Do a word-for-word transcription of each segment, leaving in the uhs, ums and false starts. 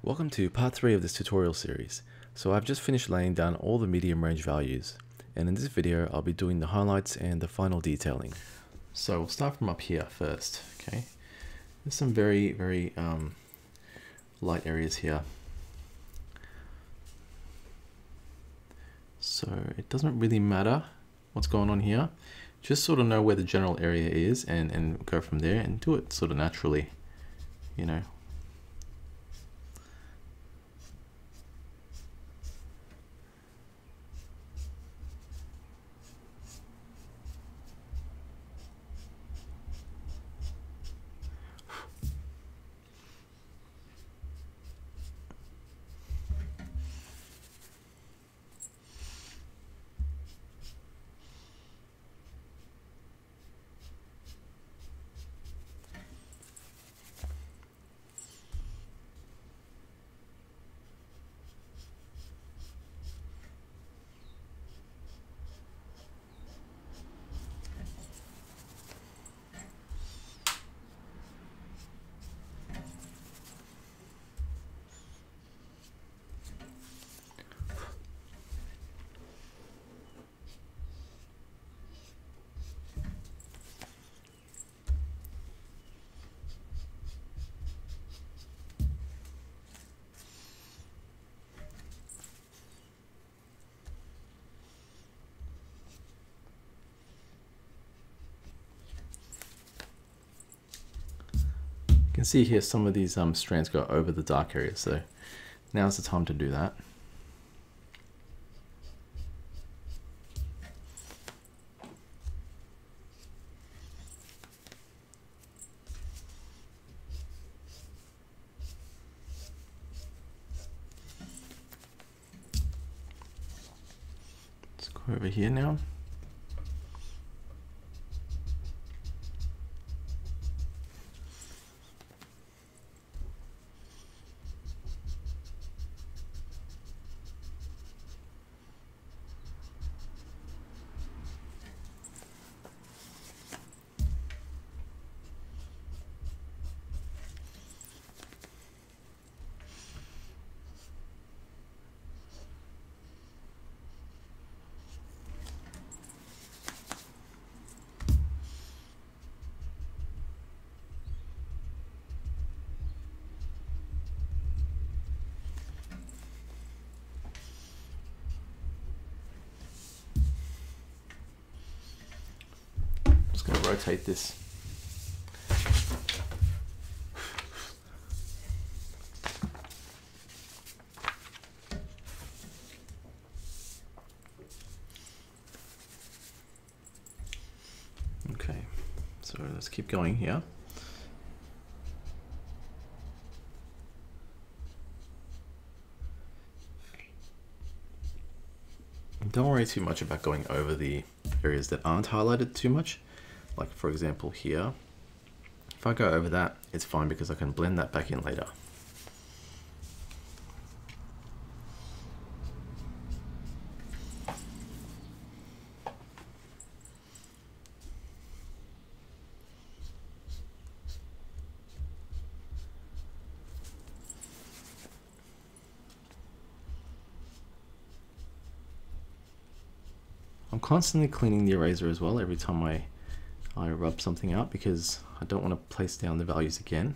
Welcome to part three of this tutorial series. So I've just finished laying down all the medium range values, and in this video I'll be doing the highlights and the final detailing. So we'll start from up here first, okay? There's some very, very um, light areas here. So it doesn't really matter what's going on here. Just sort of know where the general area is and, and go from there and do it sort of naturally, you know. You can see here some of these um, strands go over the dark area, so now's the time to do that. Let's go over here now. Going to rotate this. Okay, so let's keep going here. Don't worry too much about going over the areas that aren't highlighted too much. Like for example here, if I go over that, it's fine because I can blend that back in later. I'm constantly cleaning the eraser as well every time I I rub something out because I don't want to place down the values again.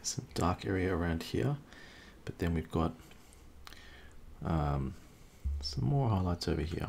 some dark area around here, but then we've got um, some more highlights over here.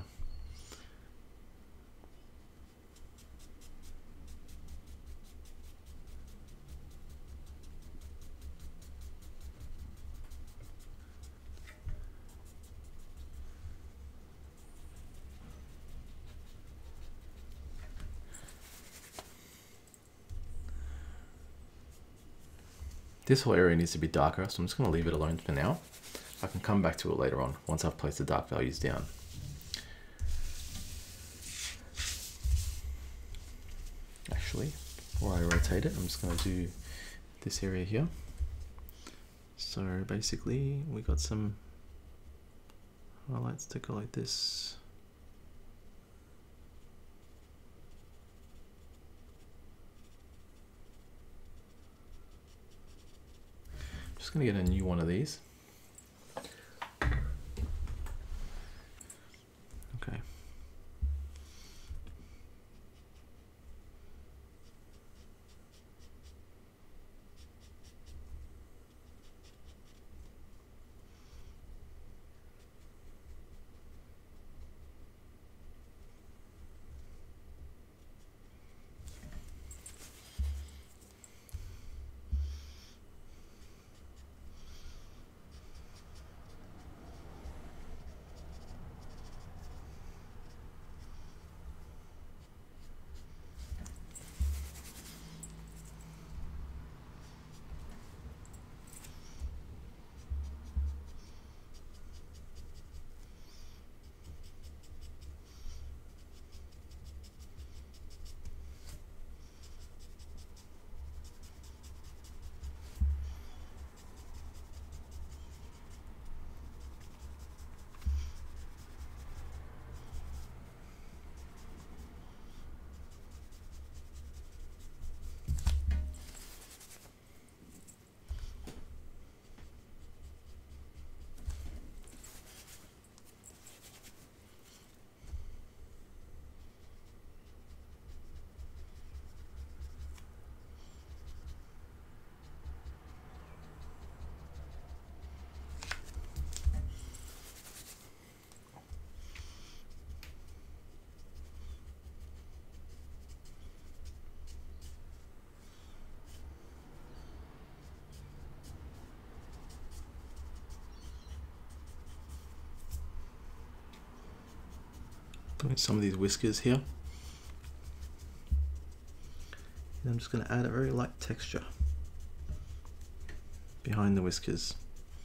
This whole area needs to be darker, so I'm just going to leave it alone for now. I can come back to it later on once I've placed the dark values down. Actually, before I rotate it, I'm just going to do this area here. So basically, we got some highlights to go like this. Just going to get a new one of these. Okay. Doing some of these whiskers here. And I'm just going to add a very light texture behind the whiskers.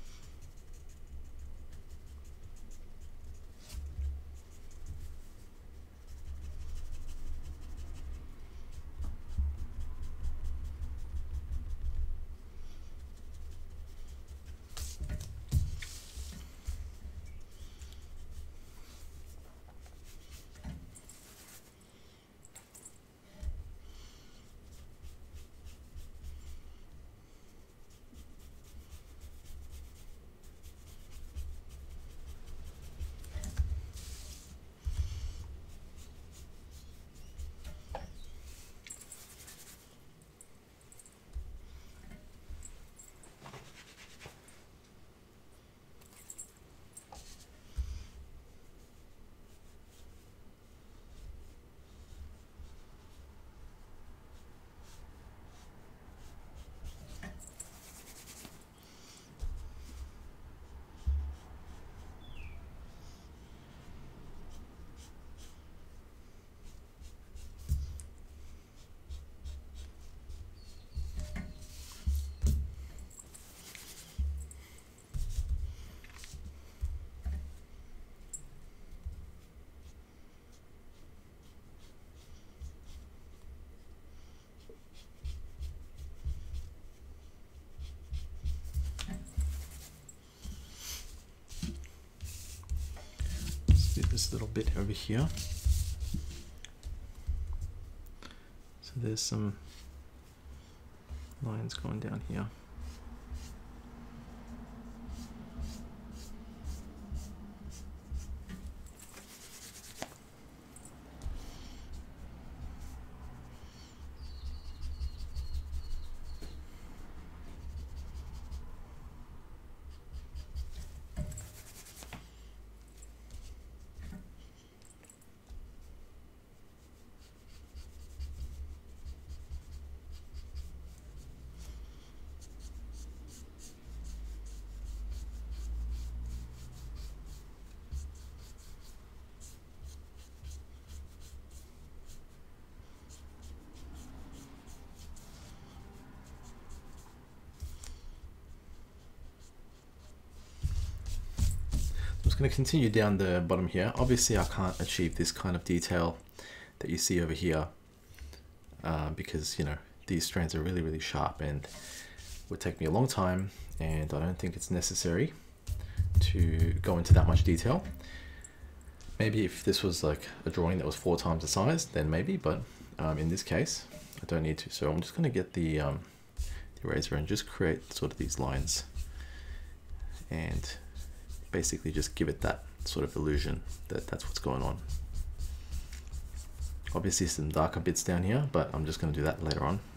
This little bit over here. So there's some lines going down here. going to continue down the bottom here. Obviously I can't achieve this kind of detail that you see over here uh, because, you know, these strands are really, really sharp and would take me a long time, and I don't think it's necessary to go into that much detail. Maybe if this was like a drawing that was four times the size, then maybe, but um, in this case, I don't need to. So I'm just going to get the, um, the eraser and just create sort of these lines and basically just give it that sort of illusion that that's what's going on. Obviously some darker bits down here, but I'm just going to do that later on.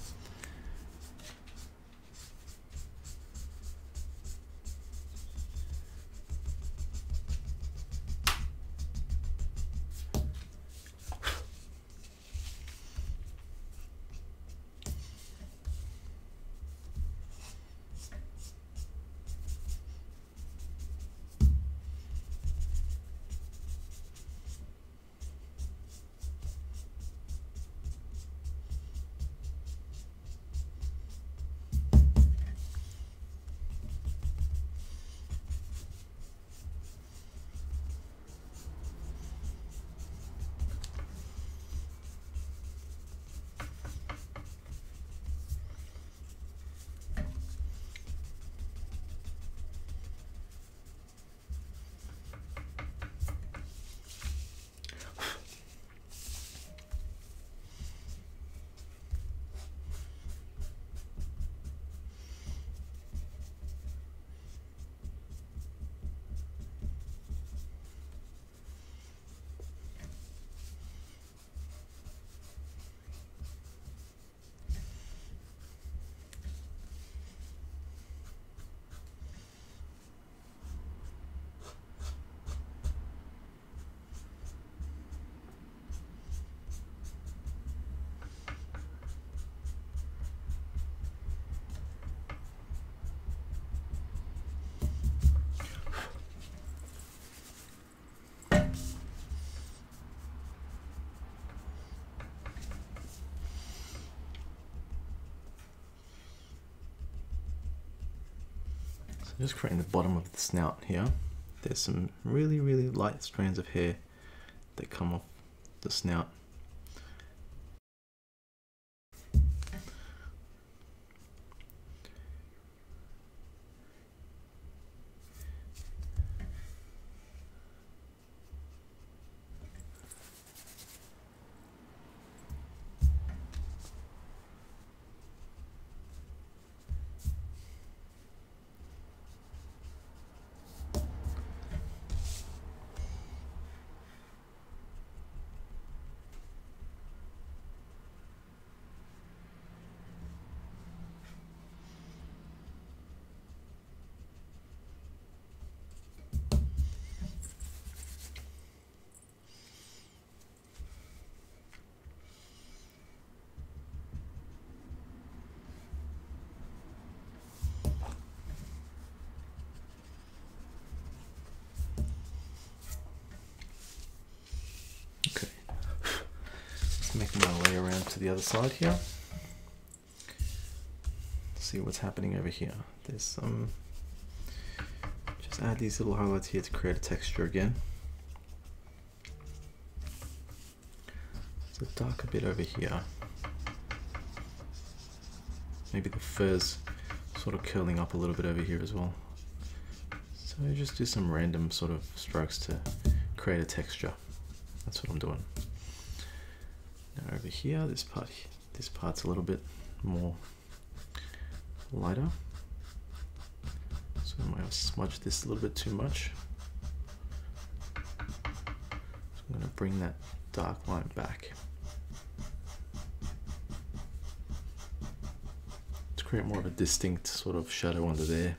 Just creating the bottom of the snout here. There's some really, really light strands of hair that come off the snout. Making my way around to the other side here. See what's happening over here. There's some, just add these little highlights here to create a texture again. There's a darker bit over here. Maybe the fur's sort of curling up a little bit over here as well. So just do some random sort of strokes to create a texture. That's what I'm doing. Now over here, this part, this part's a little bit more lighter. So I might have smudged this a little bit too much. So I'm going to bring that dark line back to create more of a distinct sort of shadow under there.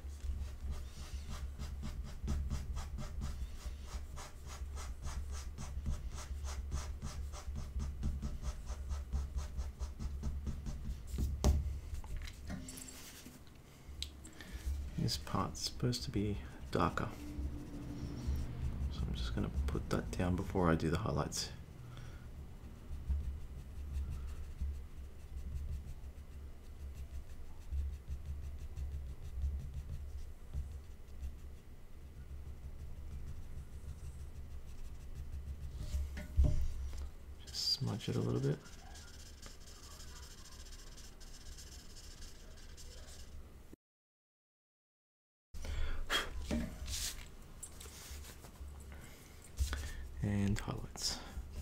This part's supposed to be darker, so I'm just going to put that down before I do the highlights. smudge it a little bit. And highlights.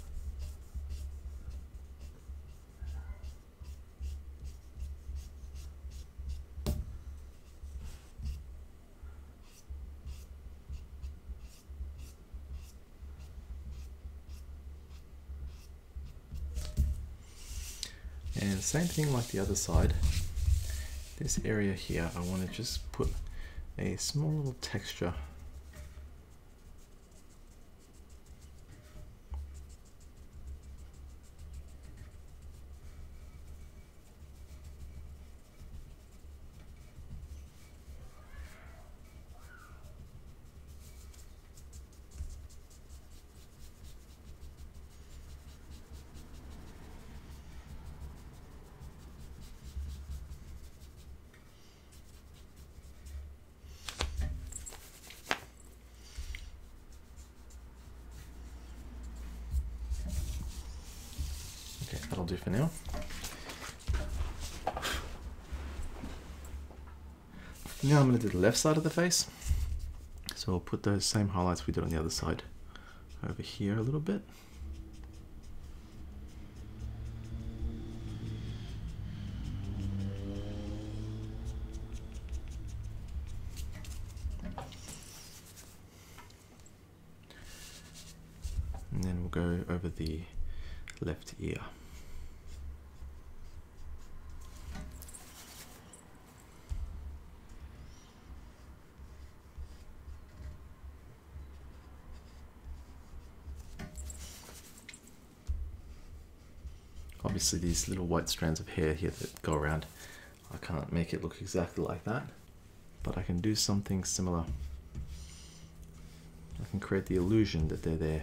And same thing like the other side. This area here, I want to just put a small little texture. Okay, that'll do for now. Now I'm going to do the left side of the face. So I'll put those same highlights we did on the other side over here a little bit. And then we'll go over the left ear. Obviously these little white strands of hair here that go around, I can't make it look exactly like that, but I can do something similar. I can create the illusion that they're there.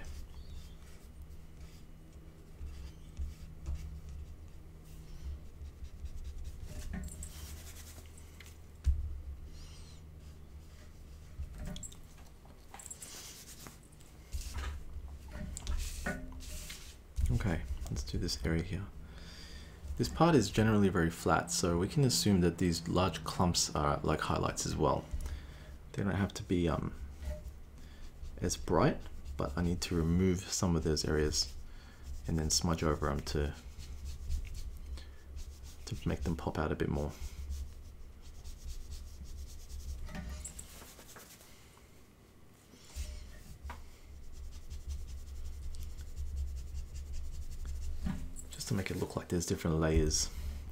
Okay, let's do this area here. This part is generally very flat, so we can assume that these large clumps are like highlights as well. They don't have to be um, as bright, but I need to remove some of those areas and then smudge over them to, to make them pop out a bit more. To make it look like there's different layers.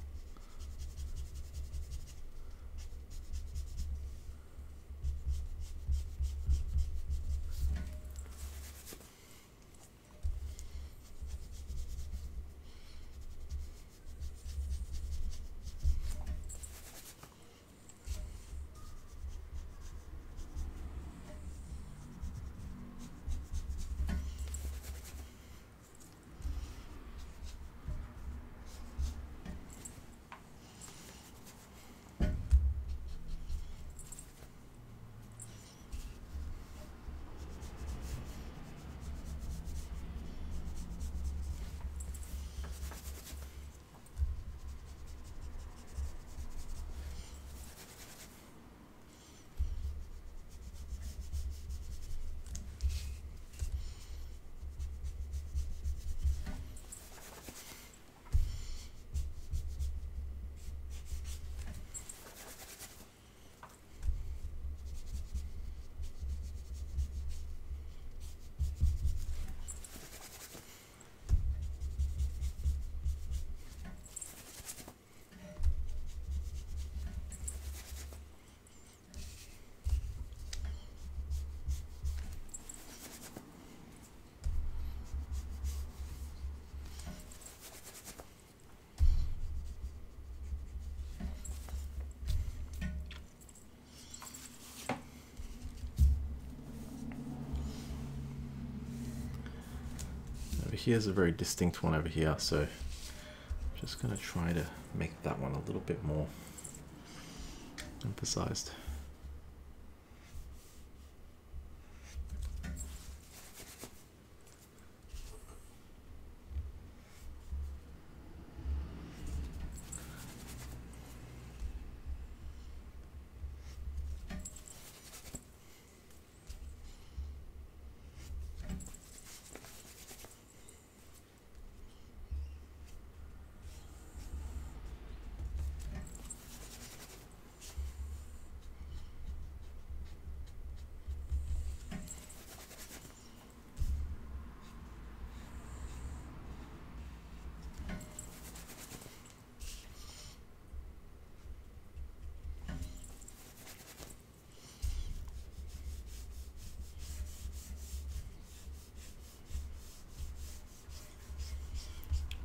Here's a very distinct one over here, so I'm just going to try to make that one a little bit more emphasized.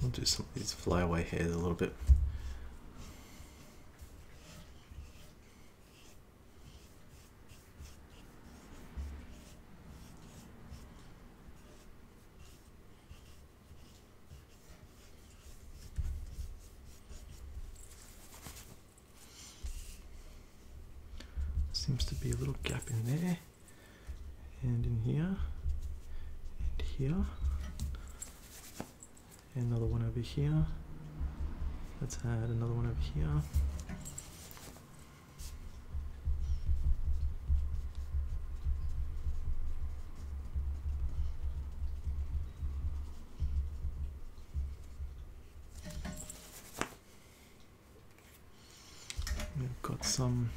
I'll do some of these flyaway hairs a little bit. Seems to be a little gap in there, and in here, and here, and another one over here. Let's add another one over here. We've got some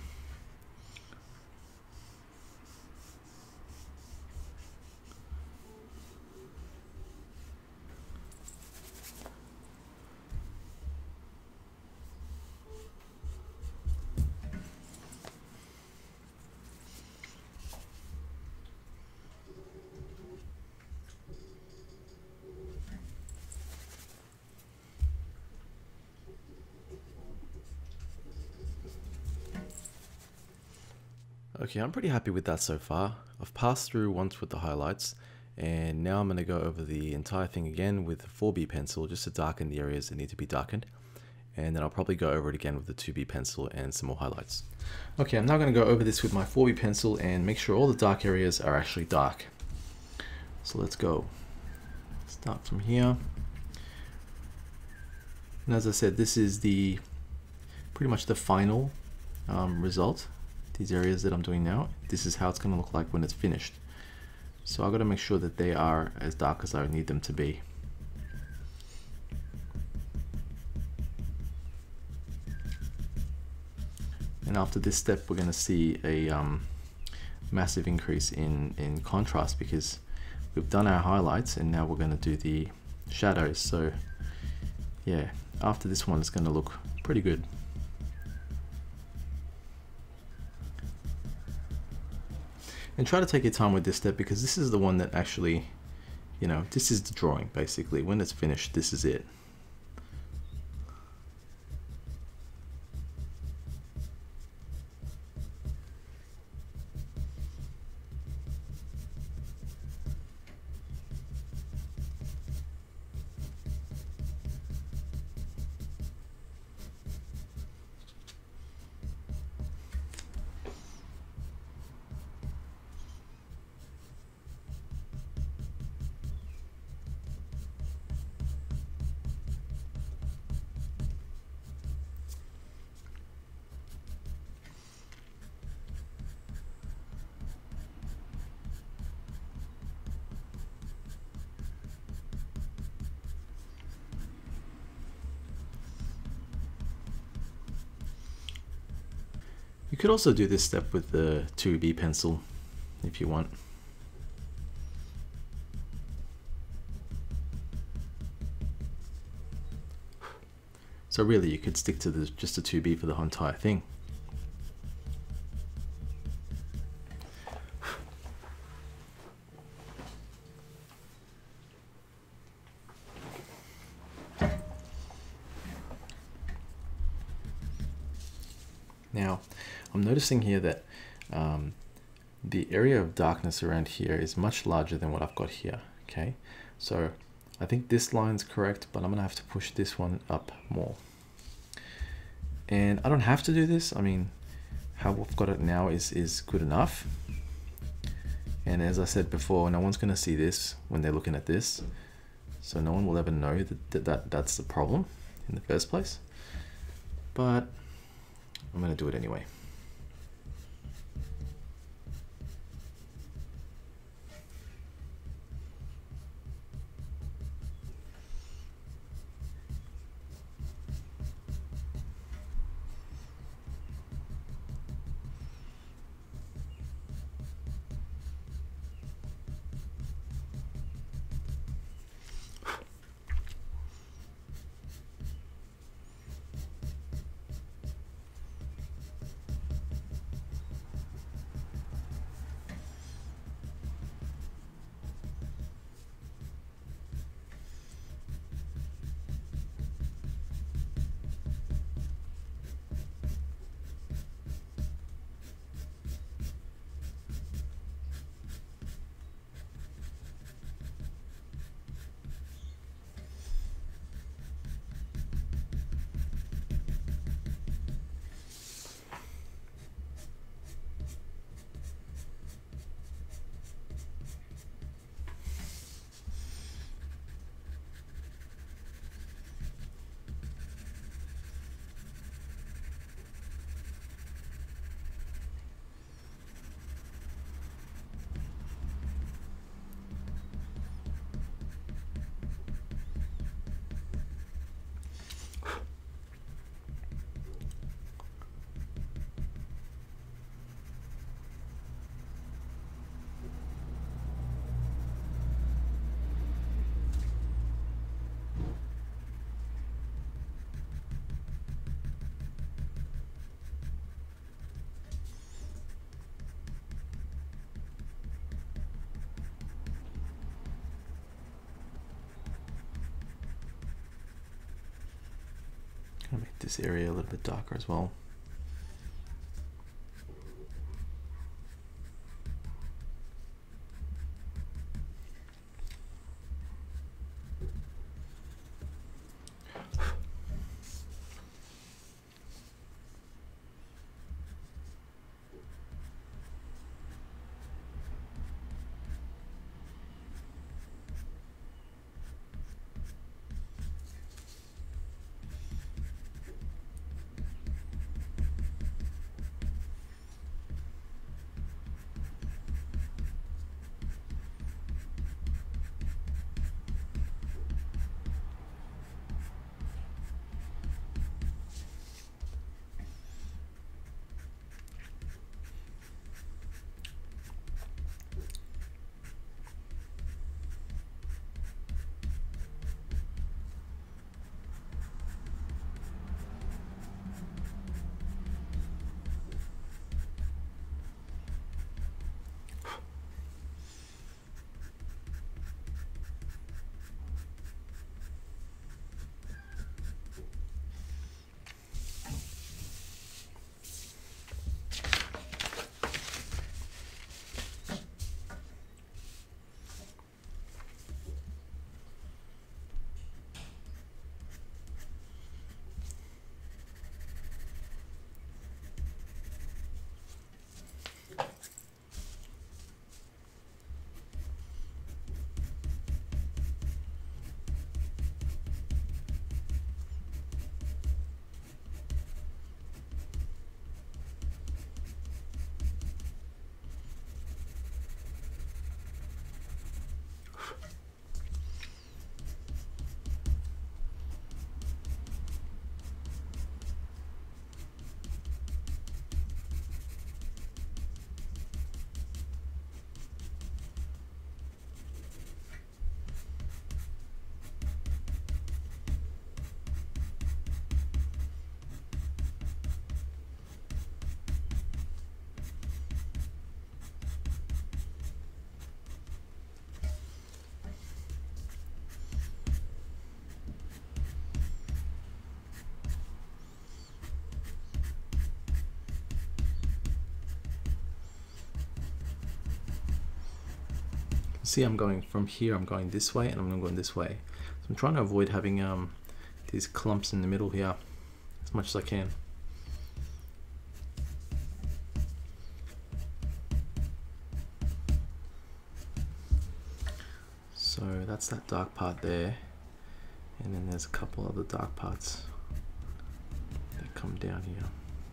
Okay, I'm pretty happy with that so far. I've passed through once with the highlights, and now I'm going to go over the entire thing again with the four B pencil just to darken the areas that need to be darkened. And then I'll probably go over it again with the two B pencil and some more highlights. Okay, I'm now going to go over this with my four B pencil and make sure all the dark areas are actually dark. So let's go. Start from here. And as I said, this is the pretty much the final um, result. These areas that I'm doing now, this is how it's going to look like when it's finished. So I've got to make sure that they are as dark as I need them to be. And after this step, we're going to see a um, massive increase in, in contrast because we've done our highlights and now we're going to do the shadows. So yeah, after this one, it's going to look pretty good. And try to take your time with this step because this is the one that actually, you know, this is the drawing basically. When it's finished, this is it. You could also do this step with the two B pencil if you want. So really you could stick to the, just the two B for the whole entire thing. Now, I'm noticing here that um, the area of darkness around here is much larger than what I've got here, okay? So I think this line's correct, but I'm gonna have to push this one up more. And I don't have to do this. I mean, how I've got it now is, is good enough. And as I said before, no one's gonna see this when they're looking at this. So no one will ever know that, that, that that's the problem in the first place. But I'm going to do it anyway. Gonna make this area a little bit darker as well. See, I'm going from here, I'm going this way, and I'm going this way. So I'm trying to avoid having um, these clumps in the middle here as much as I can. So that's that dark part there, and then there's a couple other dark parts that come down here.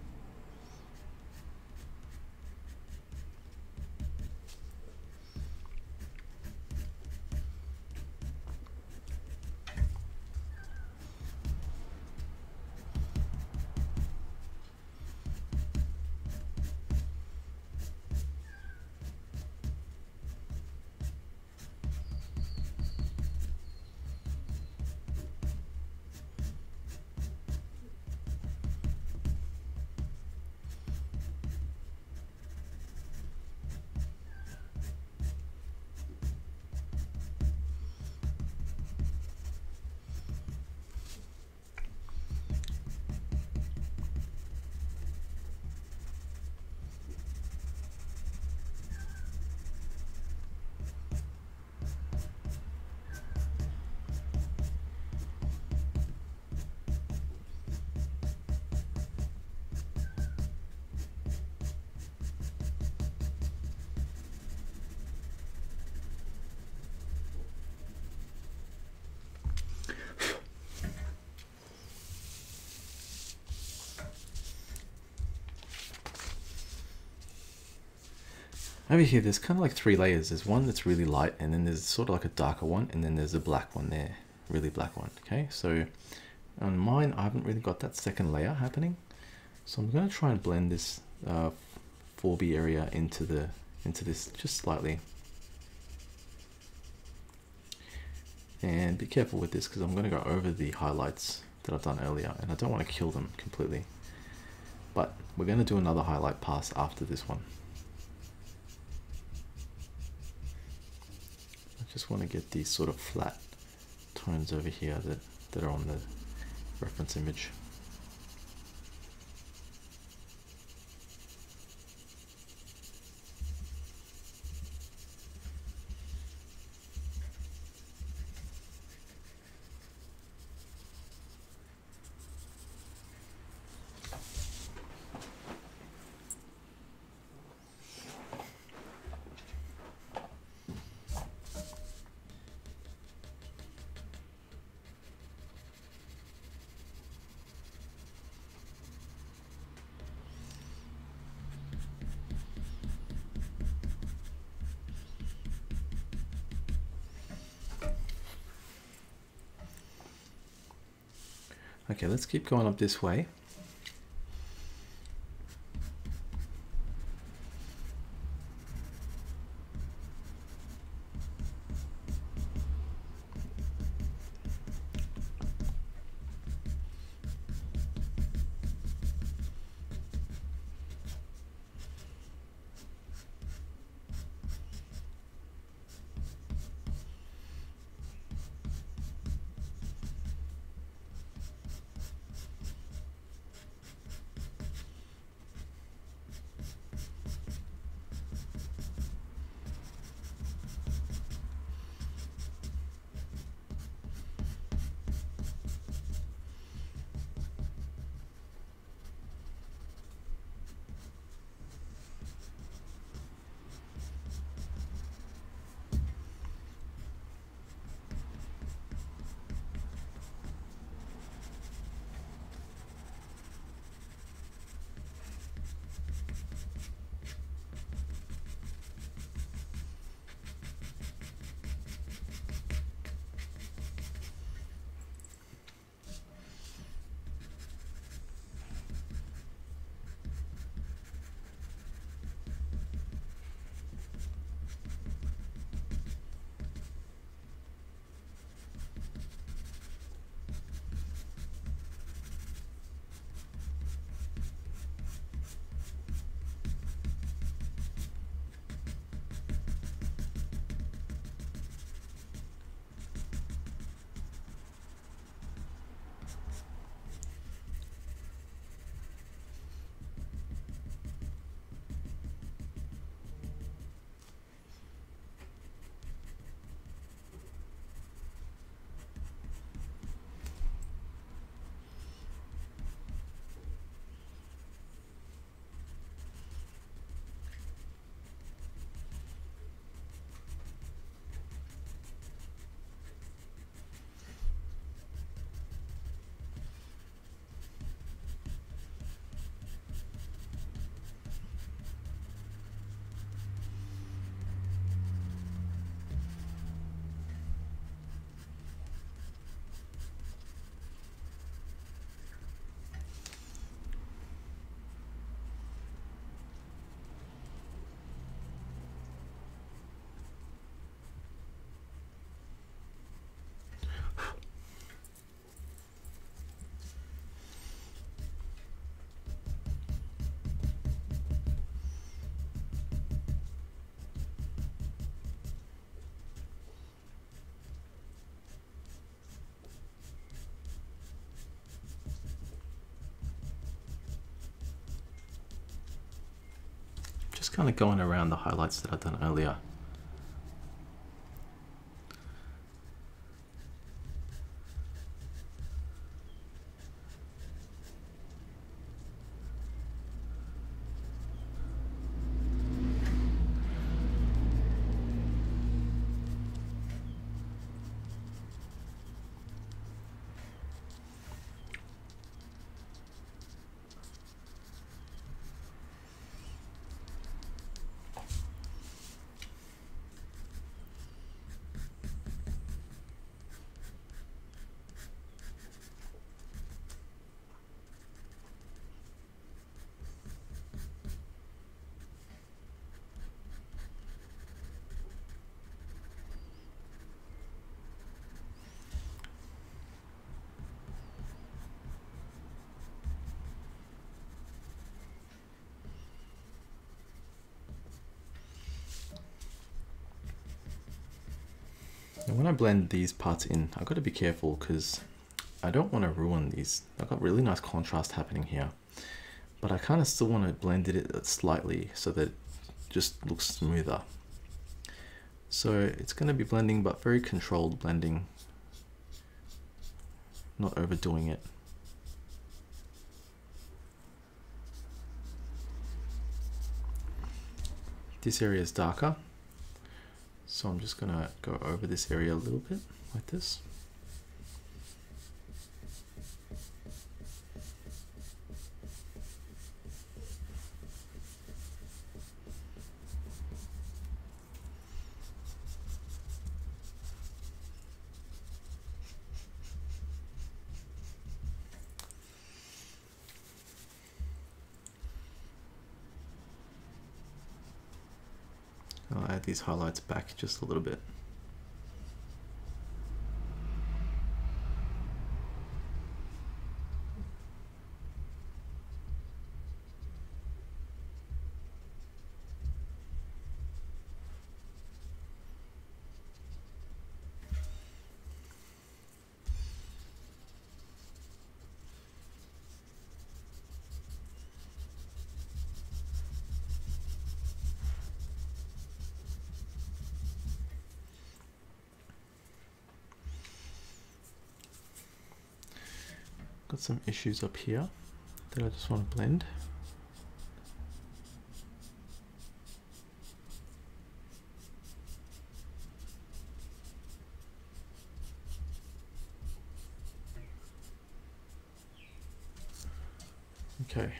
Over here, there's kind of like three layers. There's one that's really light, and then there's sort of like a darker one, and then there's a black one there, really black one. Okay, so on mine, I haven't really got that second layer happening. So I'm going to try and blend this uh, four B area into the into this just slightly. And be careful with this because I'm going to go over the highlights that I've done earlier, and I don't want to kill them completely. But we're going to do another highlight pass after this one. Just want to get these sort of flat tones over here that, that are on the reference image. Okay, let's keep going up this way. Just kind of going around the highlights that I've done earlier. And when I blend these parts in, I've got to be careful because I don't want to ruin these. I've got really nice contrast happening here, but I kind of still want to blend it slightly so that it just looks smoother. So it's going to be blending, but very controlled blending, not overdoing it. This area is darker, so I'm just going to go over this area a little bit like this. add these highlights back just a little bit. Got some issues up here that I just want to blend. Okay.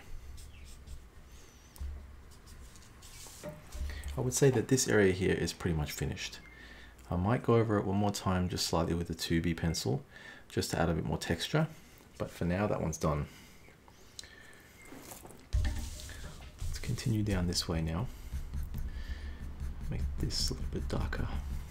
I would say that this area here is pretty much finished. I might go over it one more time just slightly with the two B pencil just to add a bit more texture. But for now, that one's done. Let's continue down this way now. Make this a little bit darker.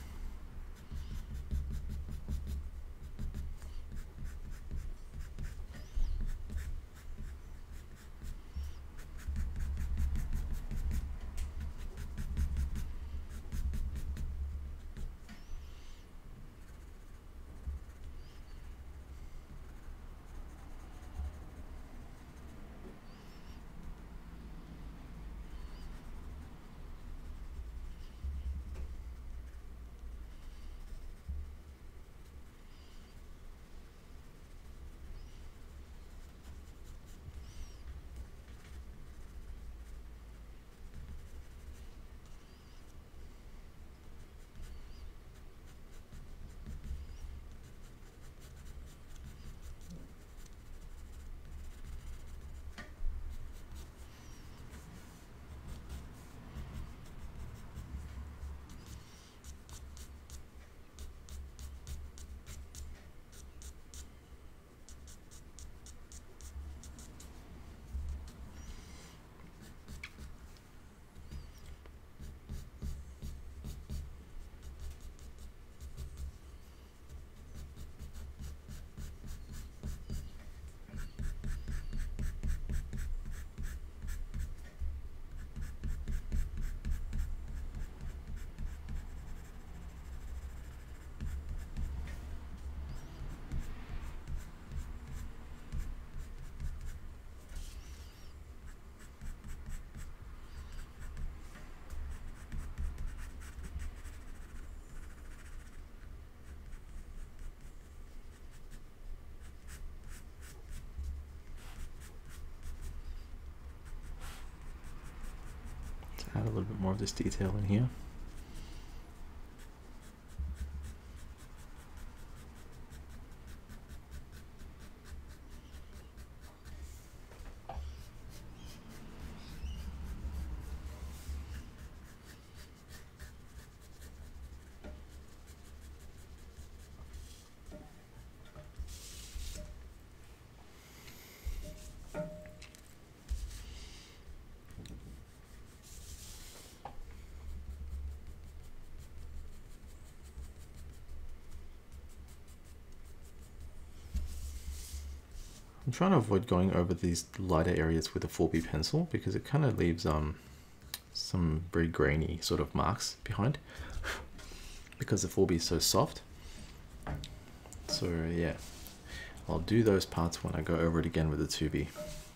Add a little bit more of this detail in here. I'm trying to avoid going over these lighter areas with a four B pencil because it kind of leaves um, some very grainy sort of marks behind because the four B is so soft. So yeah, I'll do those parts when I go over it again with the two B.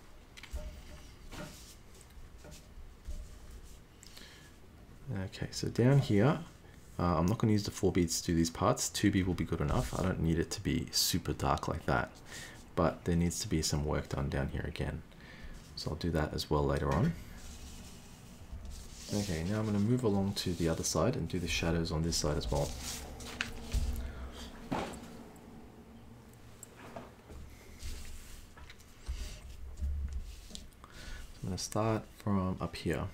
Okay, so down here, uh, I'm not going to use the four B to do these parts. two B will be good enough. I don't need it to be super dark like that. But there needs to be some work done down here again. So I'll do that as well later on. Okay, now I'm going to move along to the other side and do the shadows on this side as well. So I'm going to start from up here.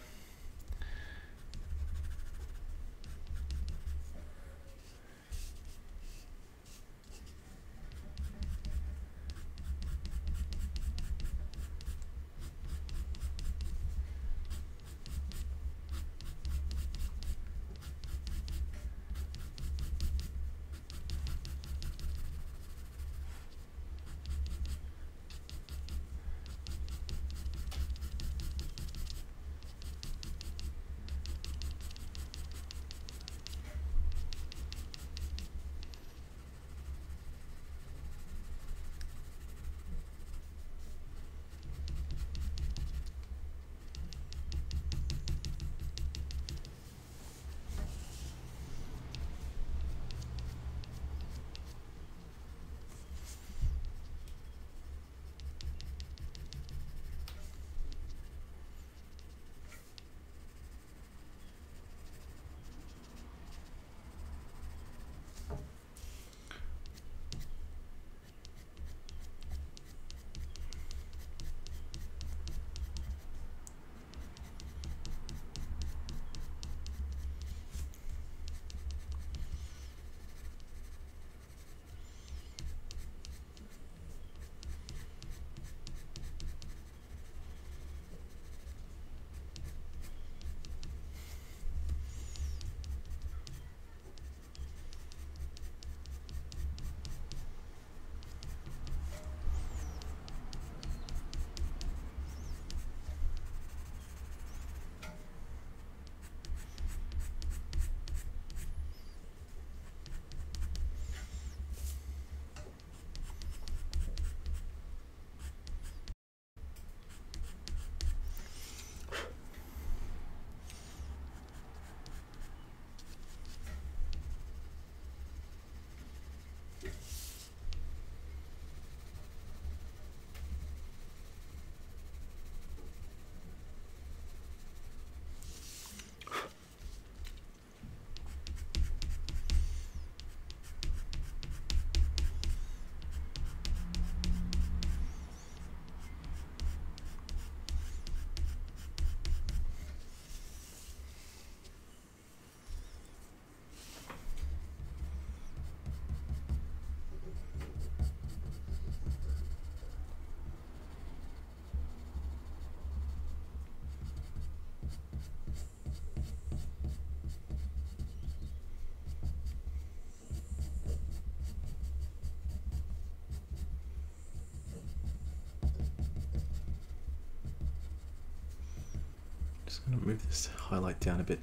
Just going to move this highlight down a bit.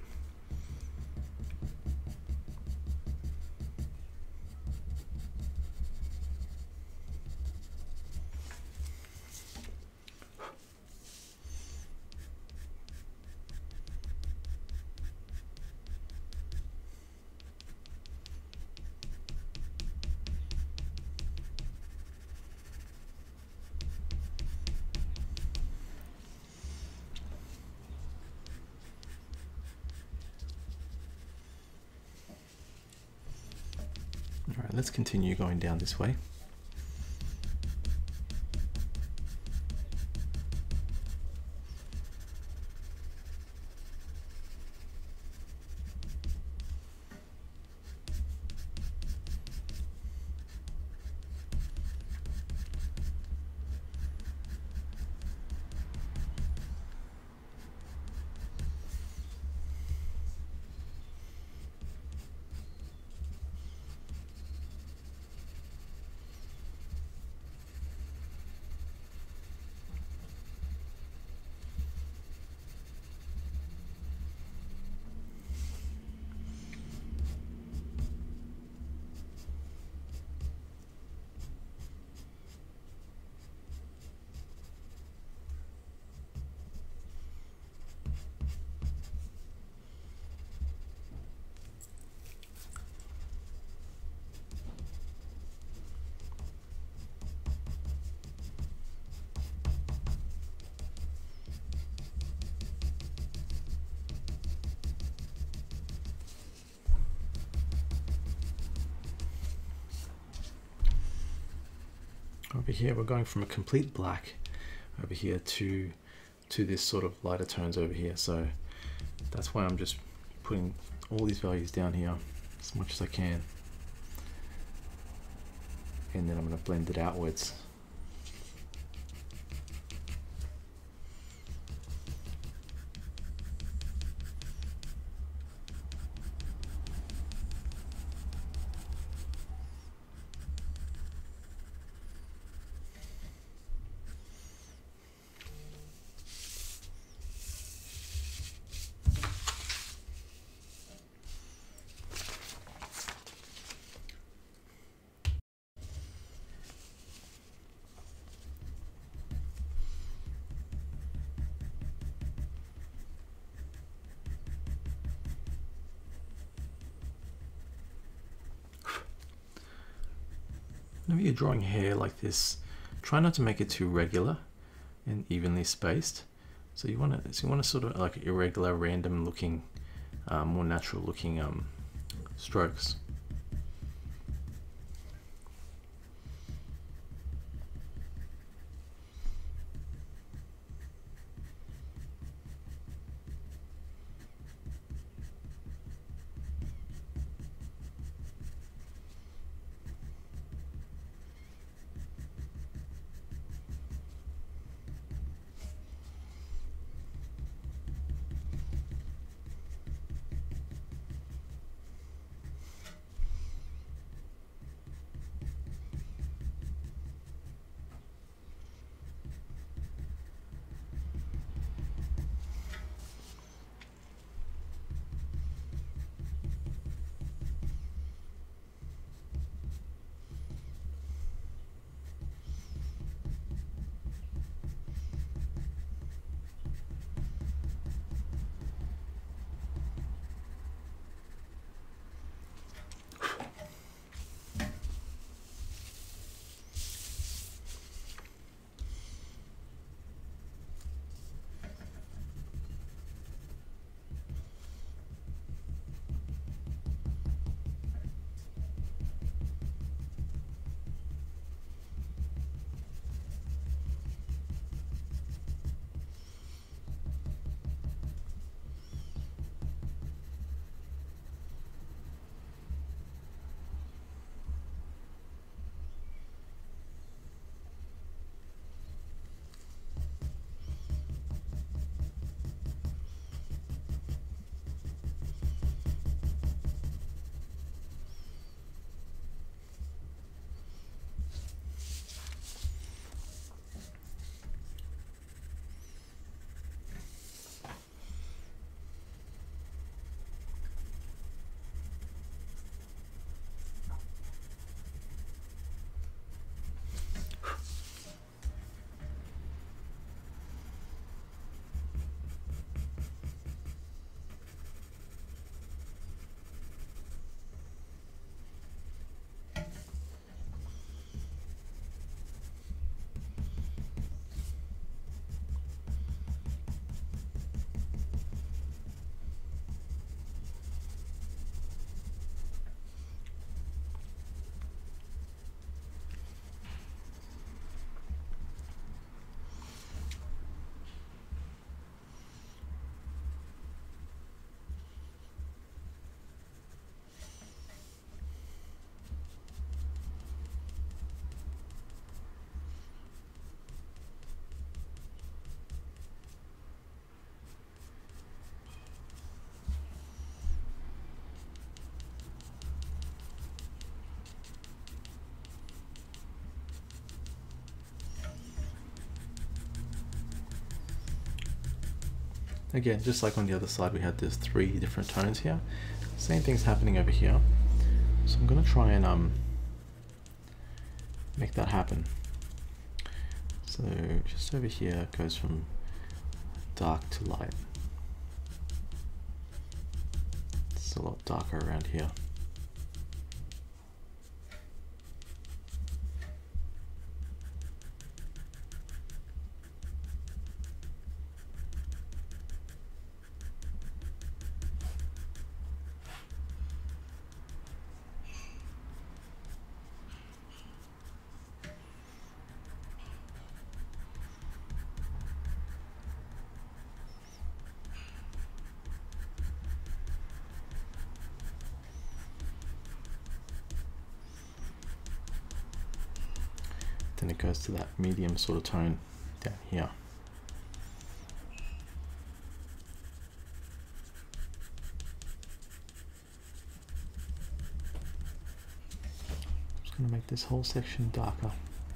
All right, let's continue going down this way. Over here we're going from a complete black over here to to this sort of lighter tones over here, so that's why I'm just putting all these values down here as much as I can, and then I'm going to blend it outwards. Whenever you're drawing hair like this, try not to make it too regular and evenly spaced. So you want to, so you want to sort of like irregular, random looking, um, more natural looking um, strokes. again, just like on the other side, we had these three different tones here. Same thing's happening over here. So I'm going to try and um, make that happen. So just over here, it goes from dark to light. It's a lot darker around here. Then it goes to that medium sort of tone down here. I'm just going to make this whole section darker.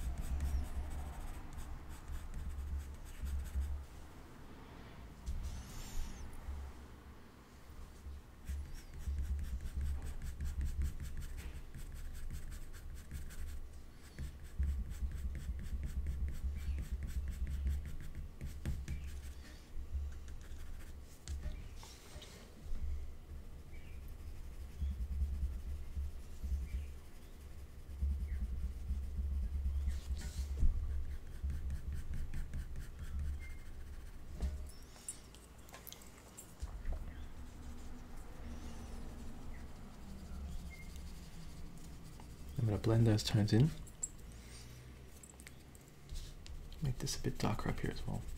I'm going to blend those tones in. Make this a bit darker up here as well.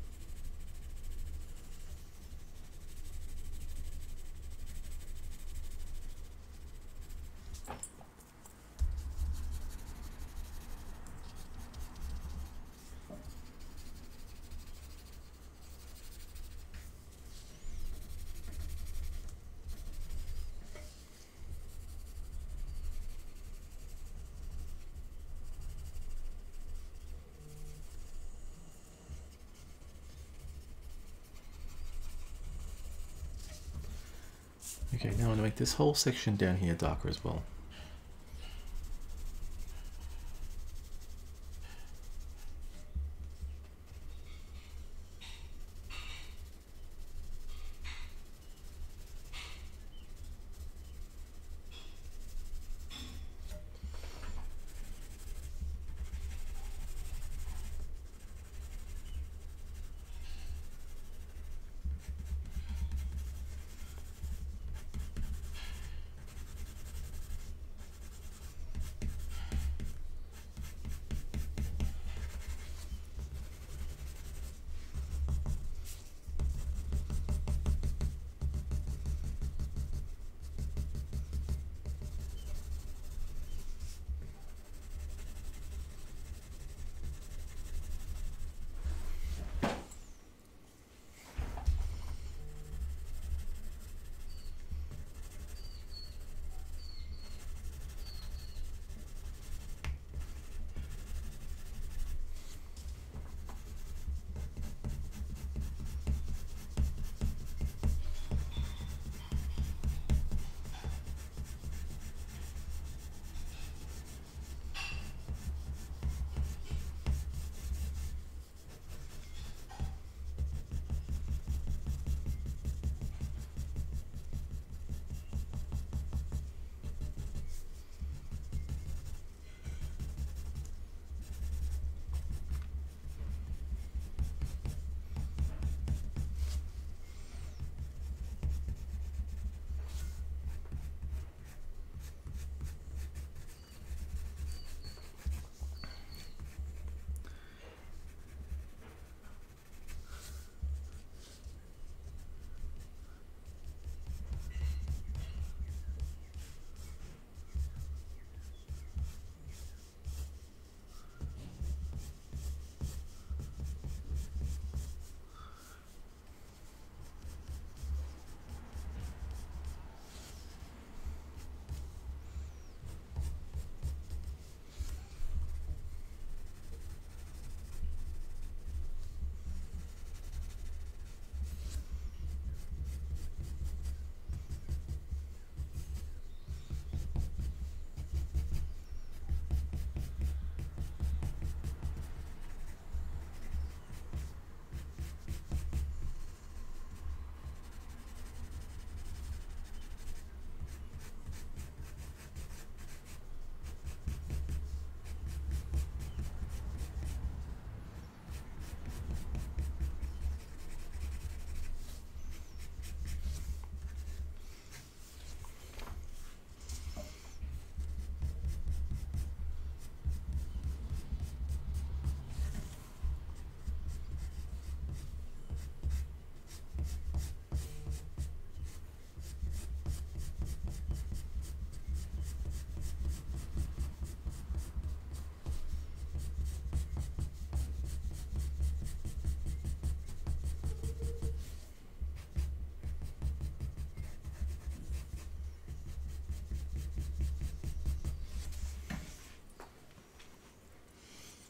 Okay, now I'm going to make this whole section down here darker as well.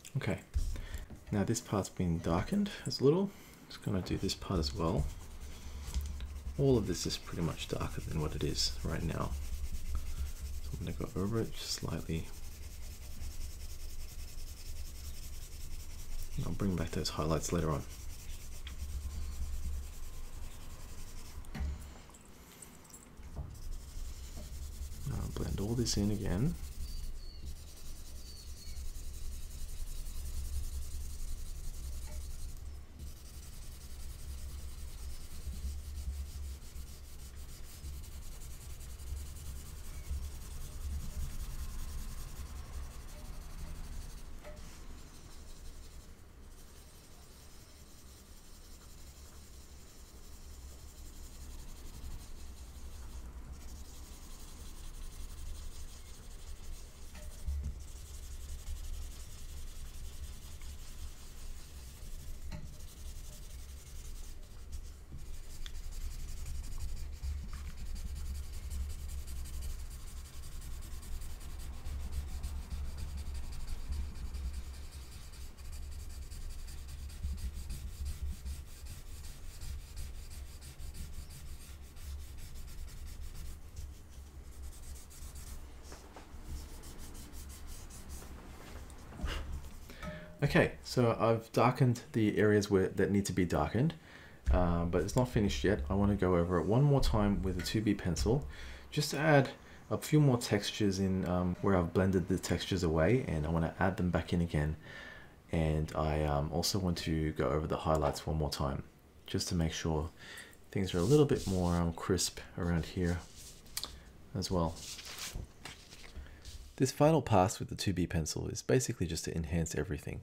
Okay, now this part's been darkened as a little. Just gonna do this part as well. All of this is pretty much darker than what it is right now. So I'm gonna go over it just slightly. I'll bring back those highlights later on. I'll blend all this in again. Okay, so I've darkened the areas where that need to be darkened, uh, but it's not finished yet. I want to go over it one more time with a two B pencil, just to add a few more textures in um, where I've blended the textures away, and I want to add them back in again. And I um, also want to go over the highlights one more time, just to make sure things are a little bit more um, crisp around here as well. This final pass with the two B pencil is basically just to enhance everything.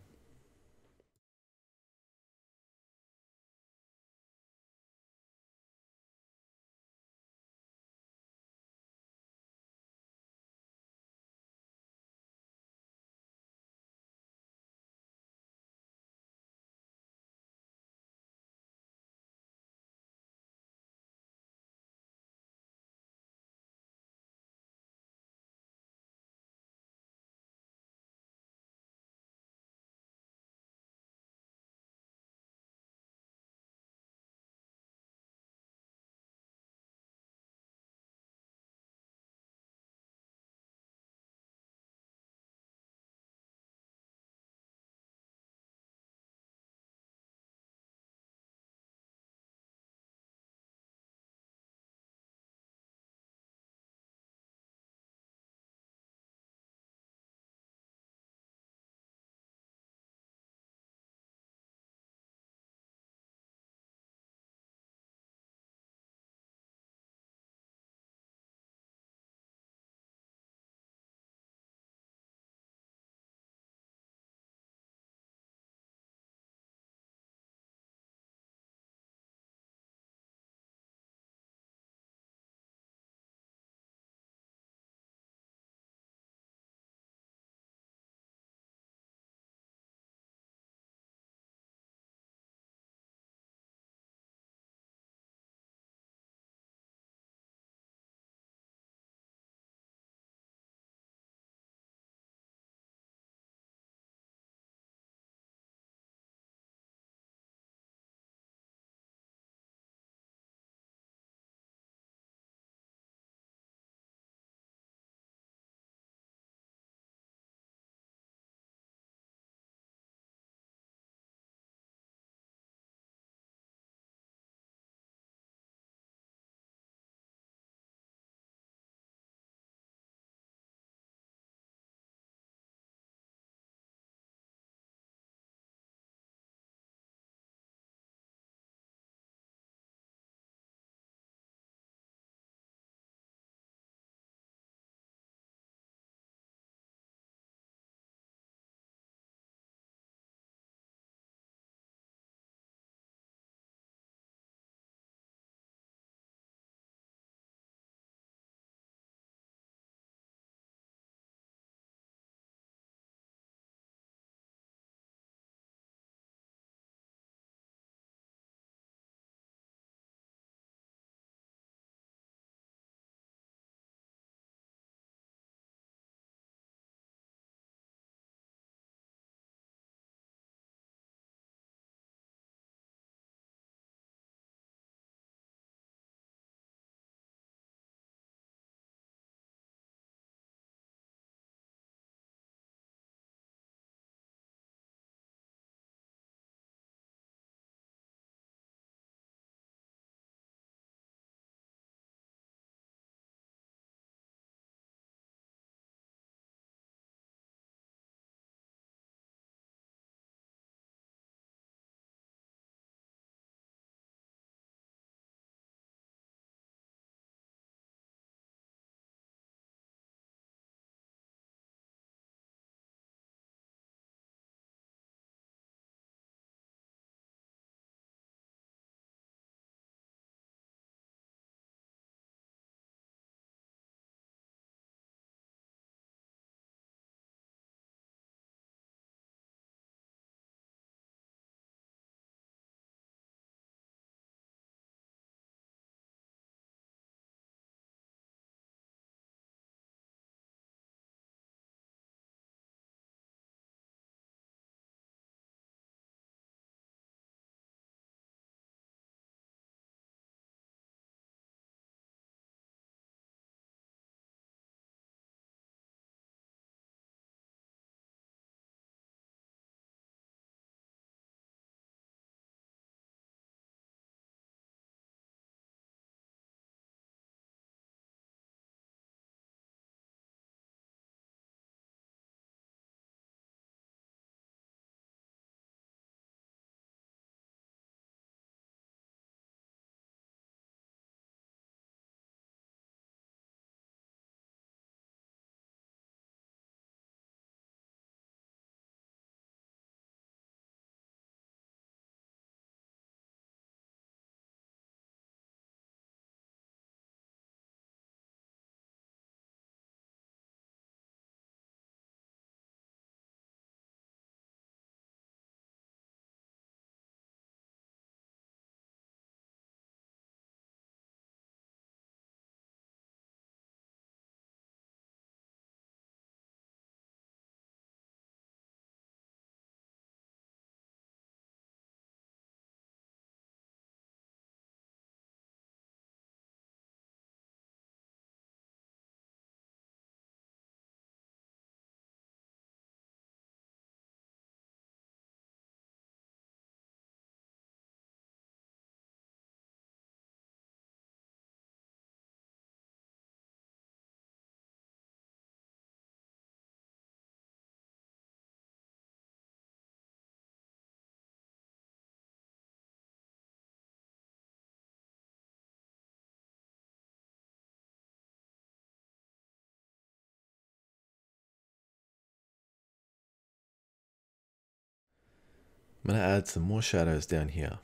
I'm going to add some more shadows down here.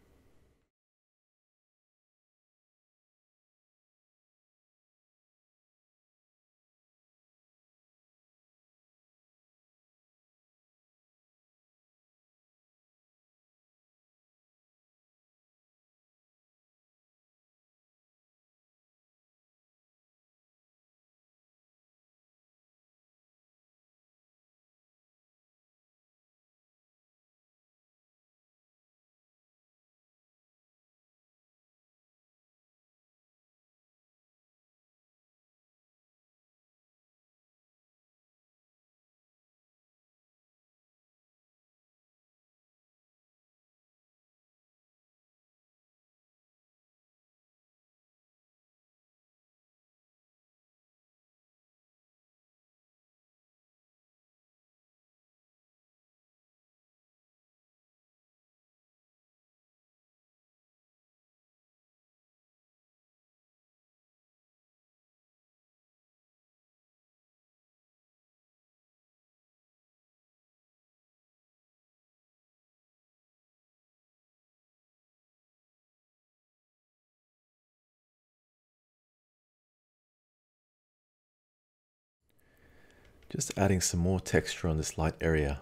Just adding some more texture on this light area.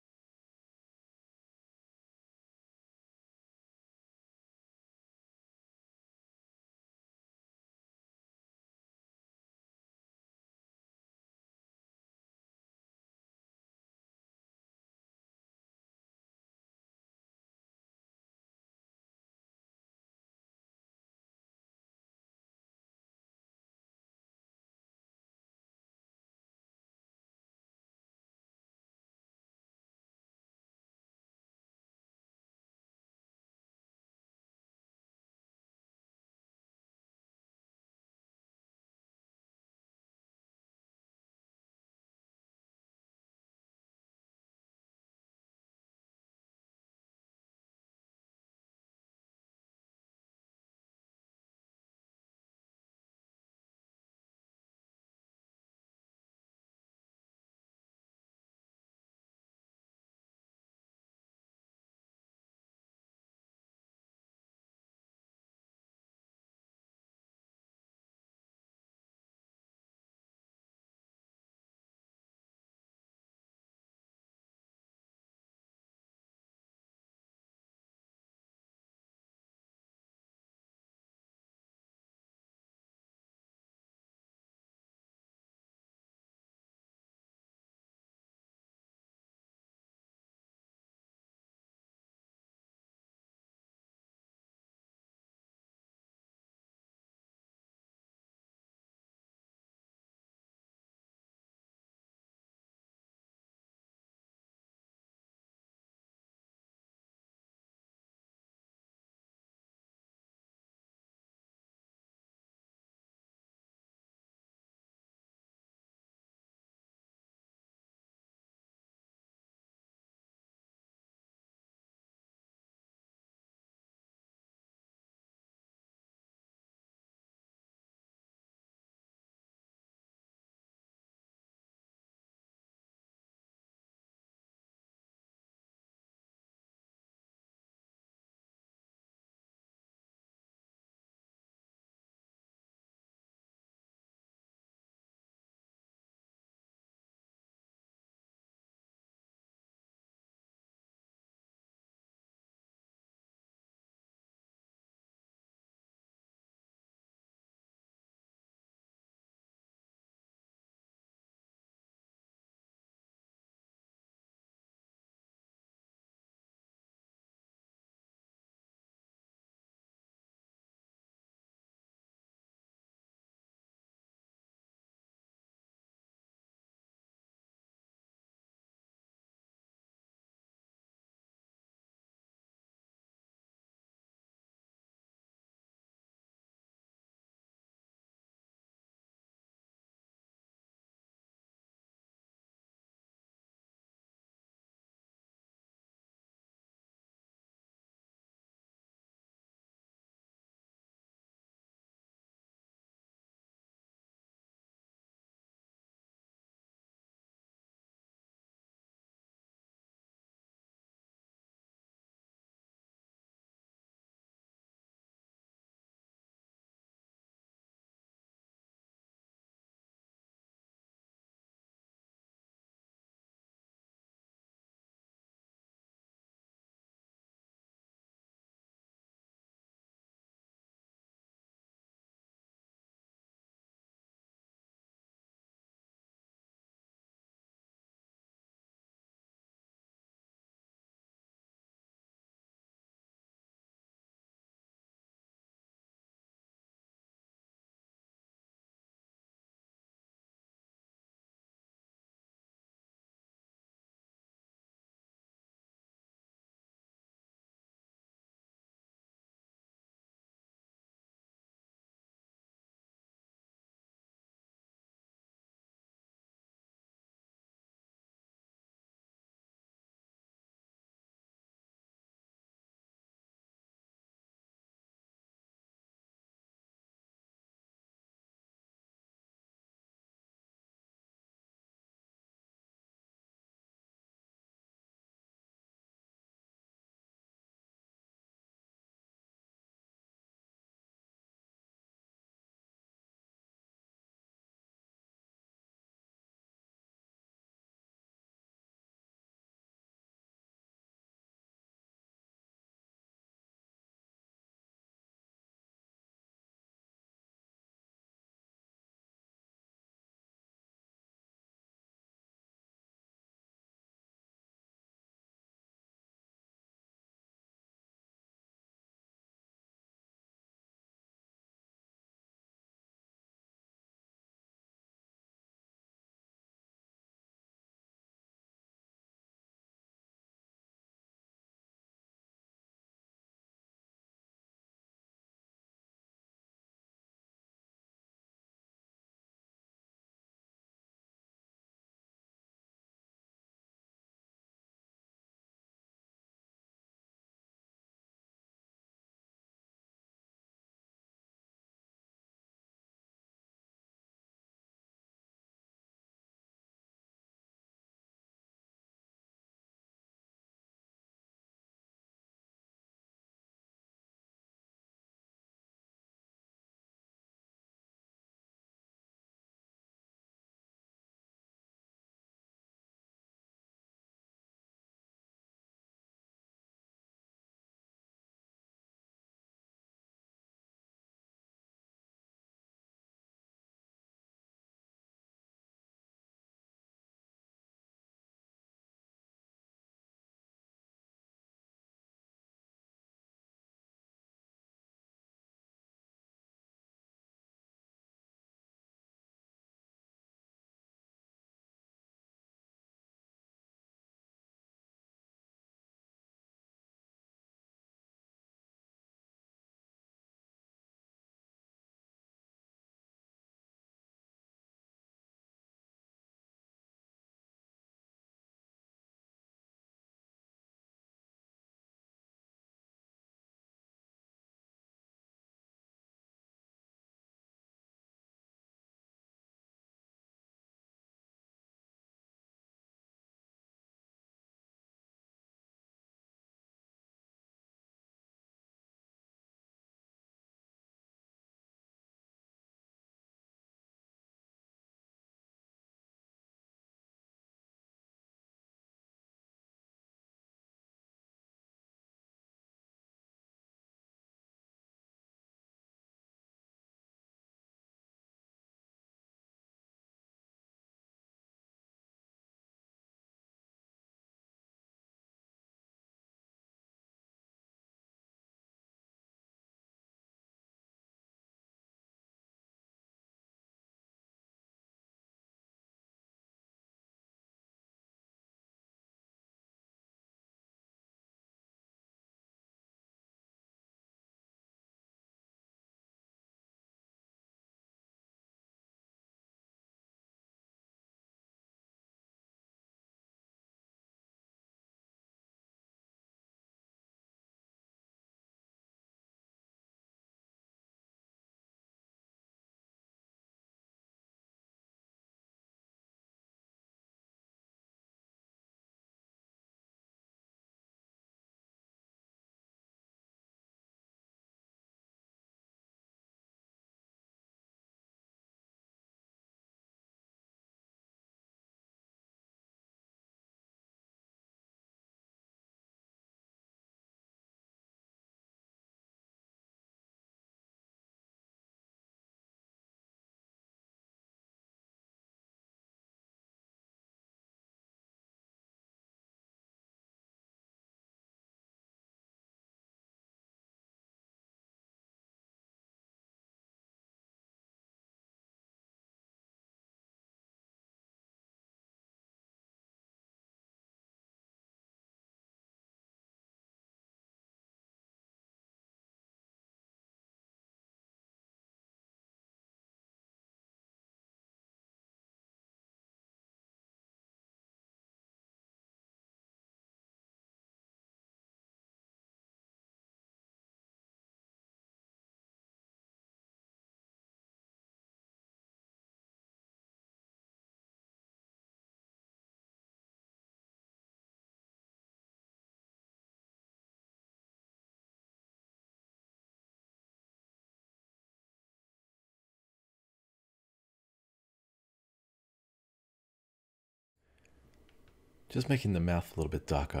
Just making the mouth a little bit darker.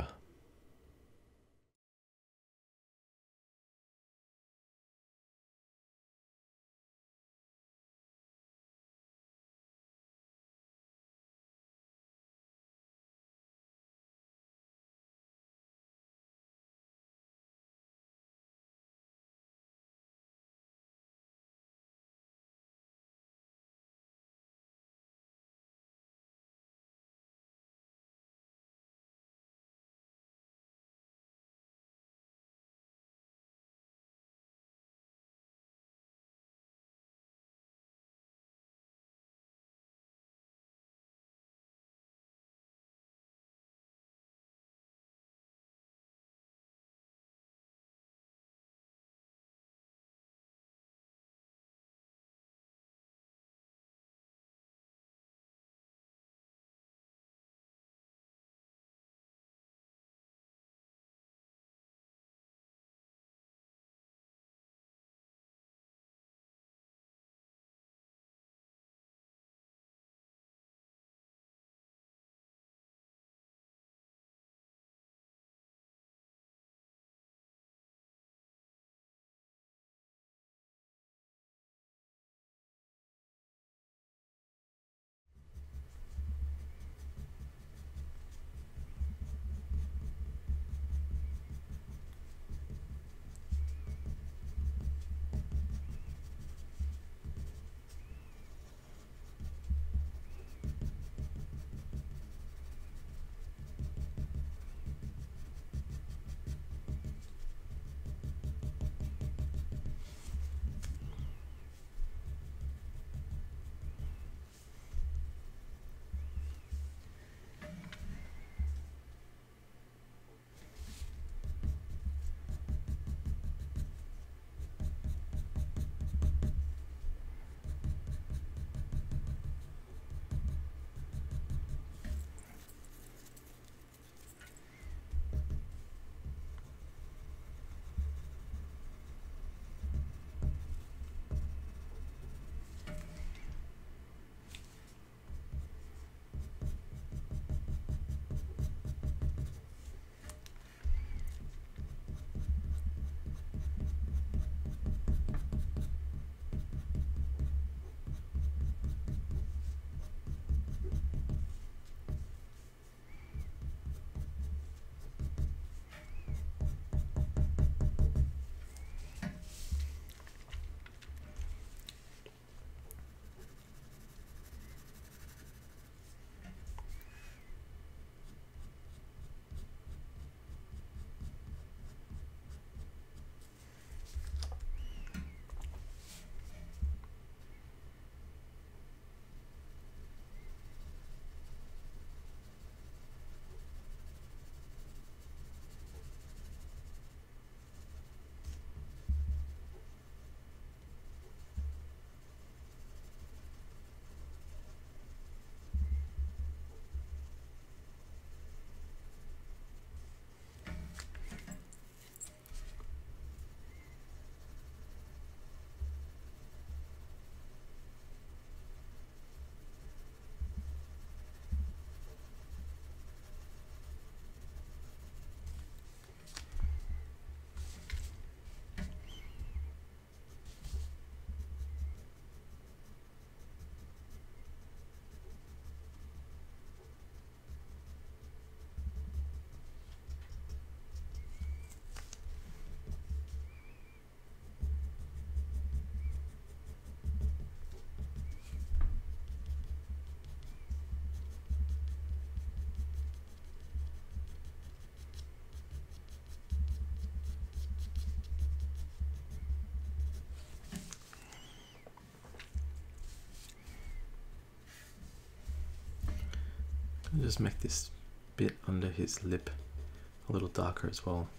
I'll just make this bit under his lip a little darker as well.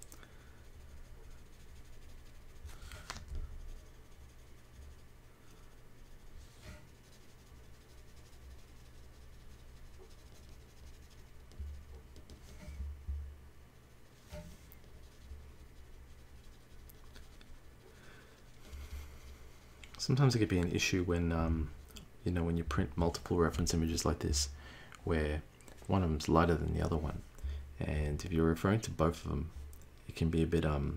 Sometimes it could be an issue when, um, you know, when you print multiple reference images like this, where one of them's lighter than the other one. And if you're referring to both of them, it can be a bit um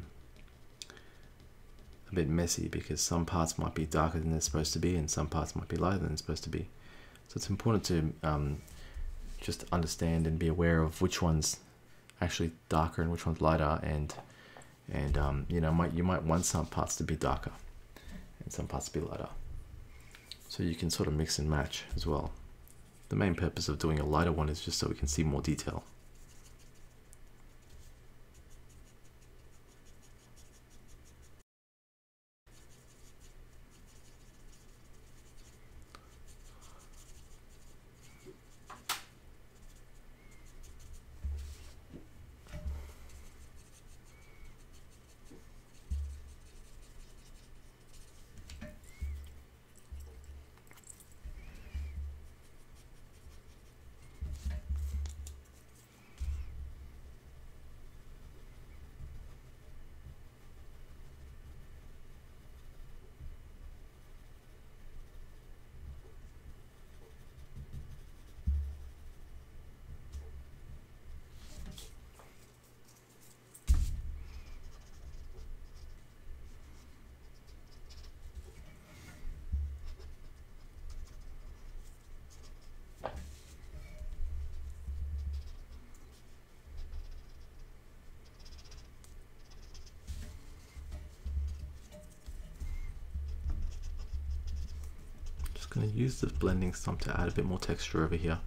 a bit messy, because some parts might be darker than they're supposed to be and some parts might be lighter than they're supposed to be. So it's important to um, just understand and be aware of which one's actually darker and which one's lighter, and and um, you know, might you might want some parts to be darker and some parts to be lighter, so you can sort of mix and match as well. The main purpose of doing a lighter one is just so we can see more detail. Going to use this blending stump to add a bit more texture over here.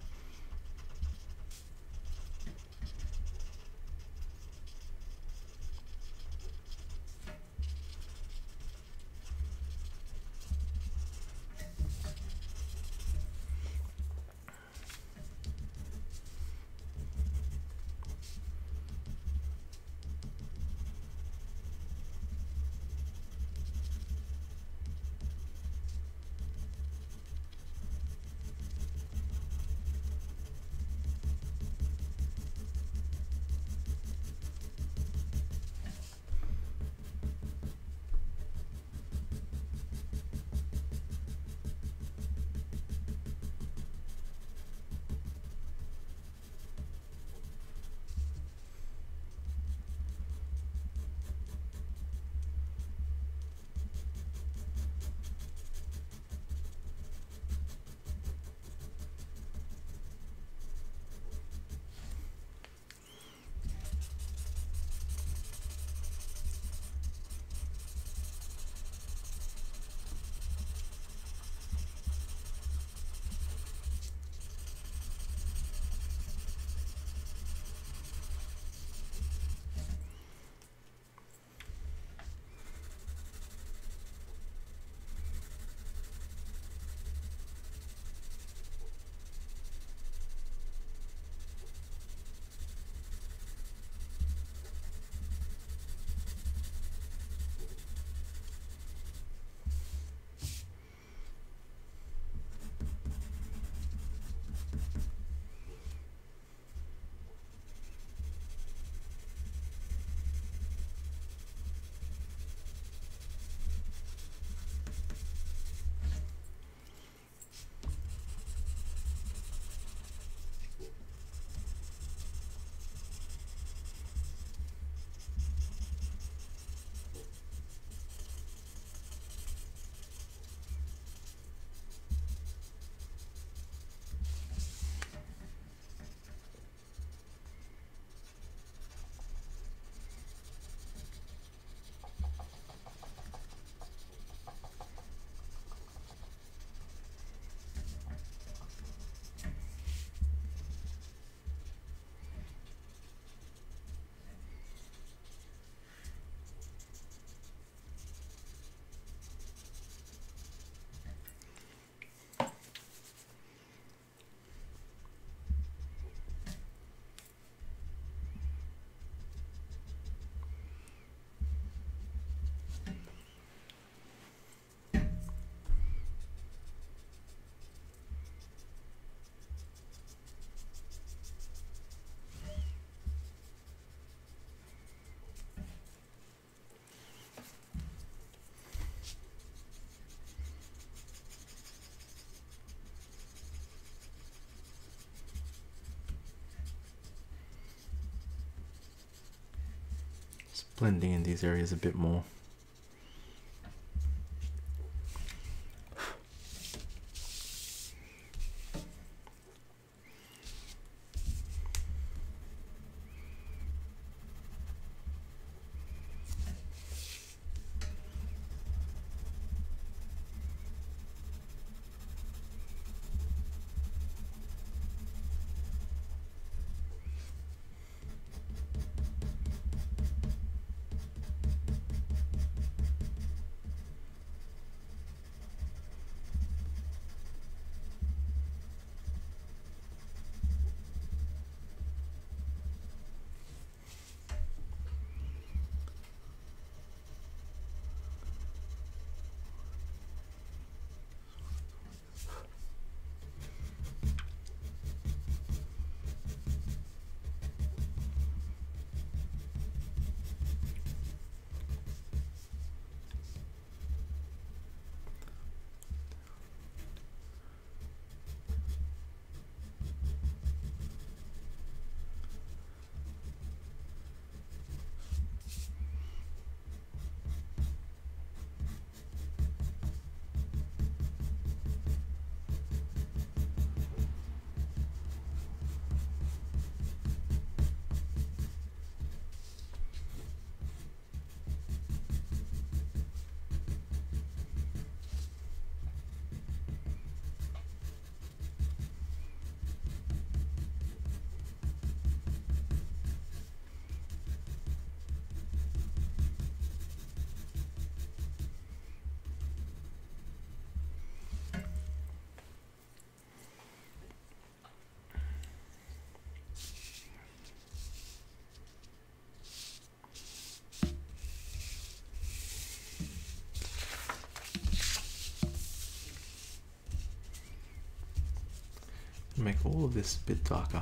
Just blending in these areas a bit more. Make all of this a bit darker.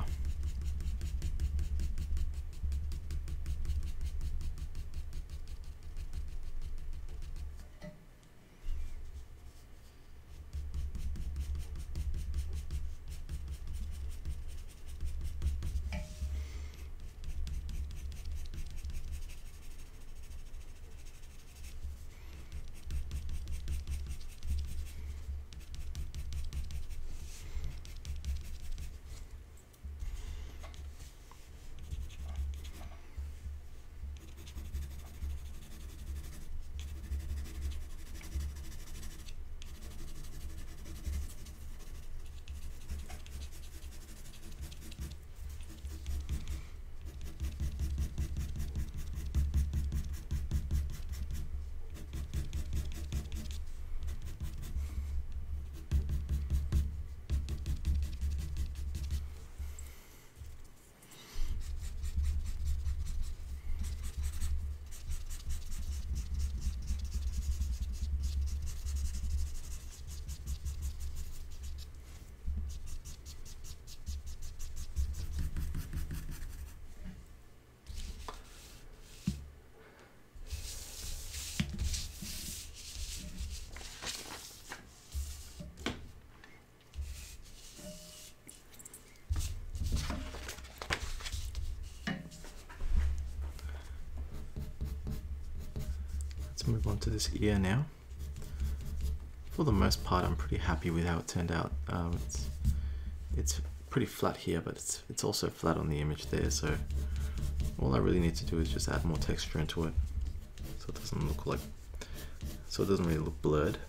Move on to this ear now. For the most part, I'm pretty happy with how it turned out. Um, it's it's pretty flat here, but it's it's also flat on the image there. So all I really need to do is just add more texture into it, so it doesn't look like so it doesn't really look blurred.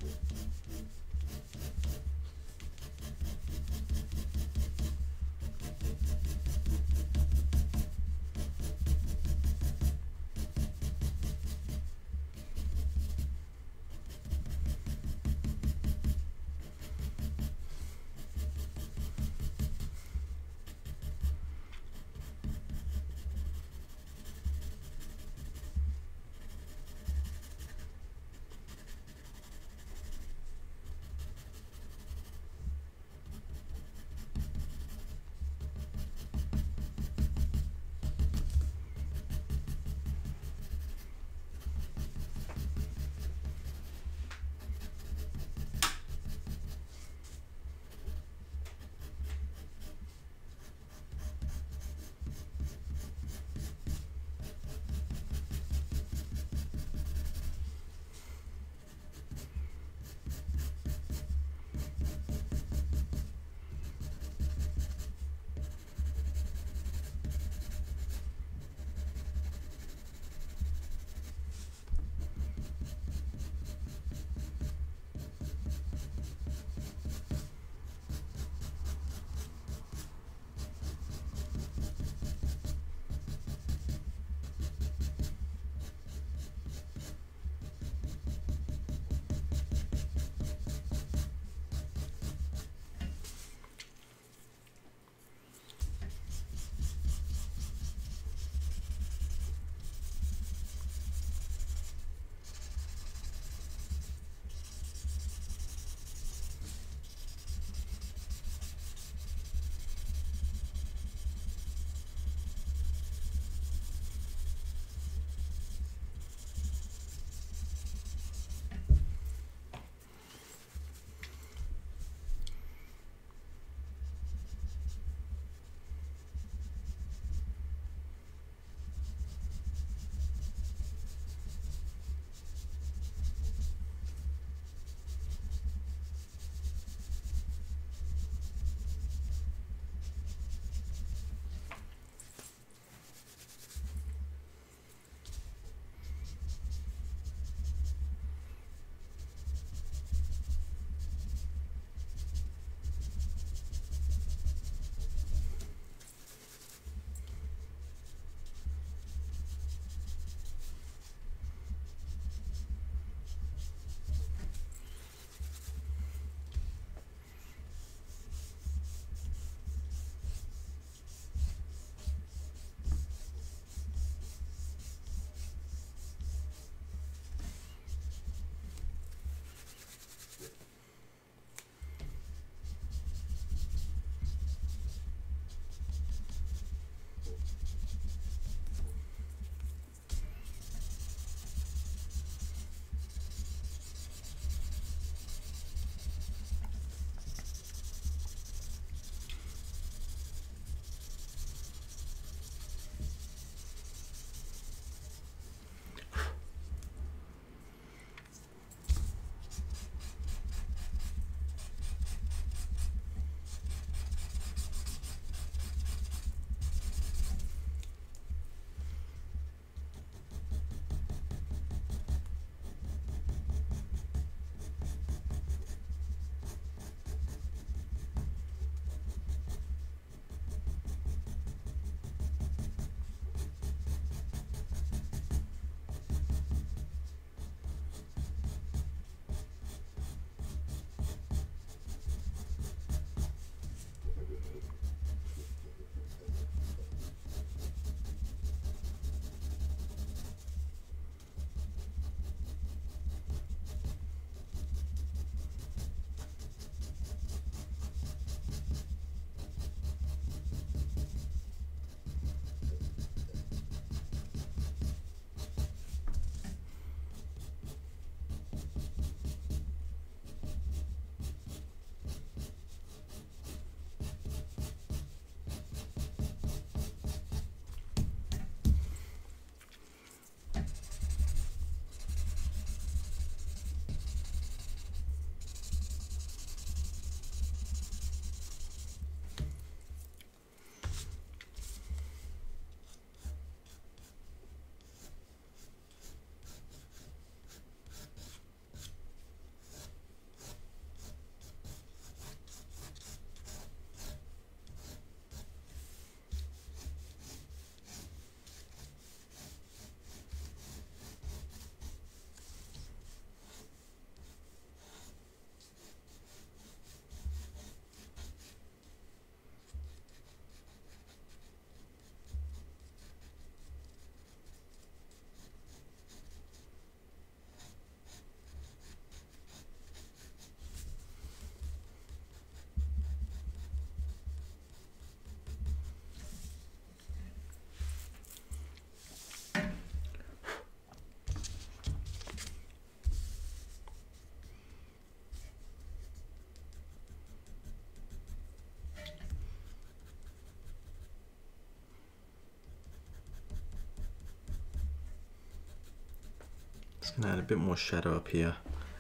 Just gonna add a bit more shadow up here.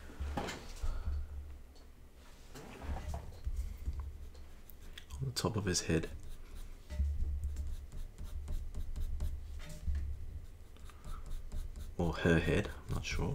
On the top of his head. Or her head, I'm not sure.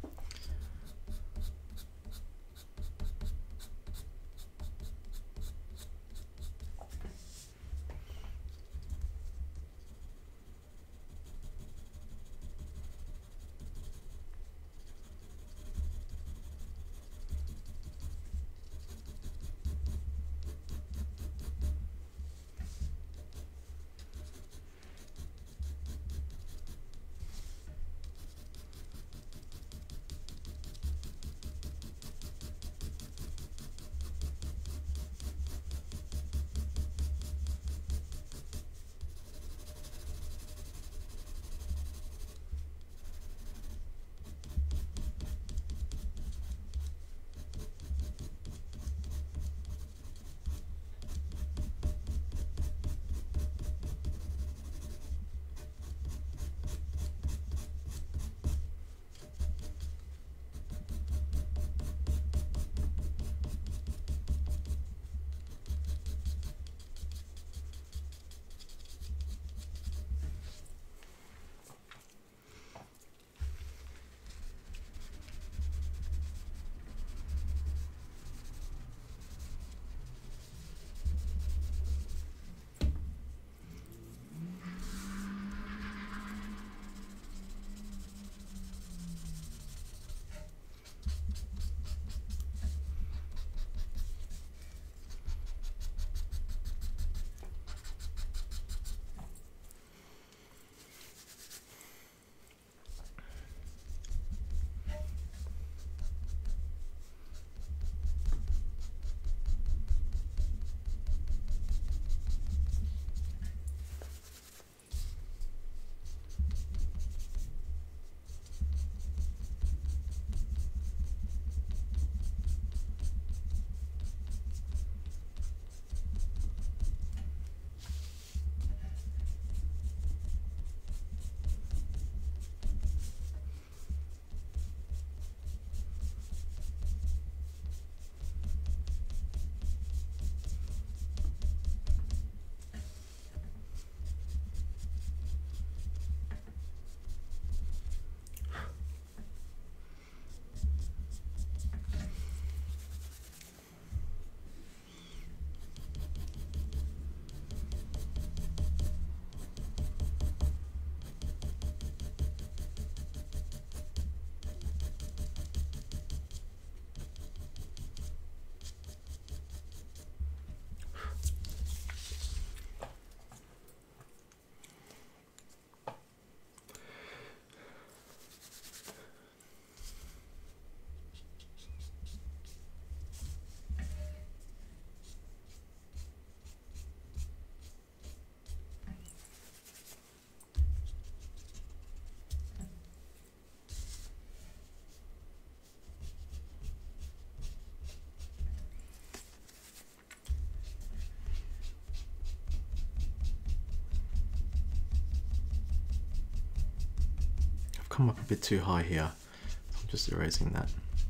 Come up a bit too high here. I'm just erasing that.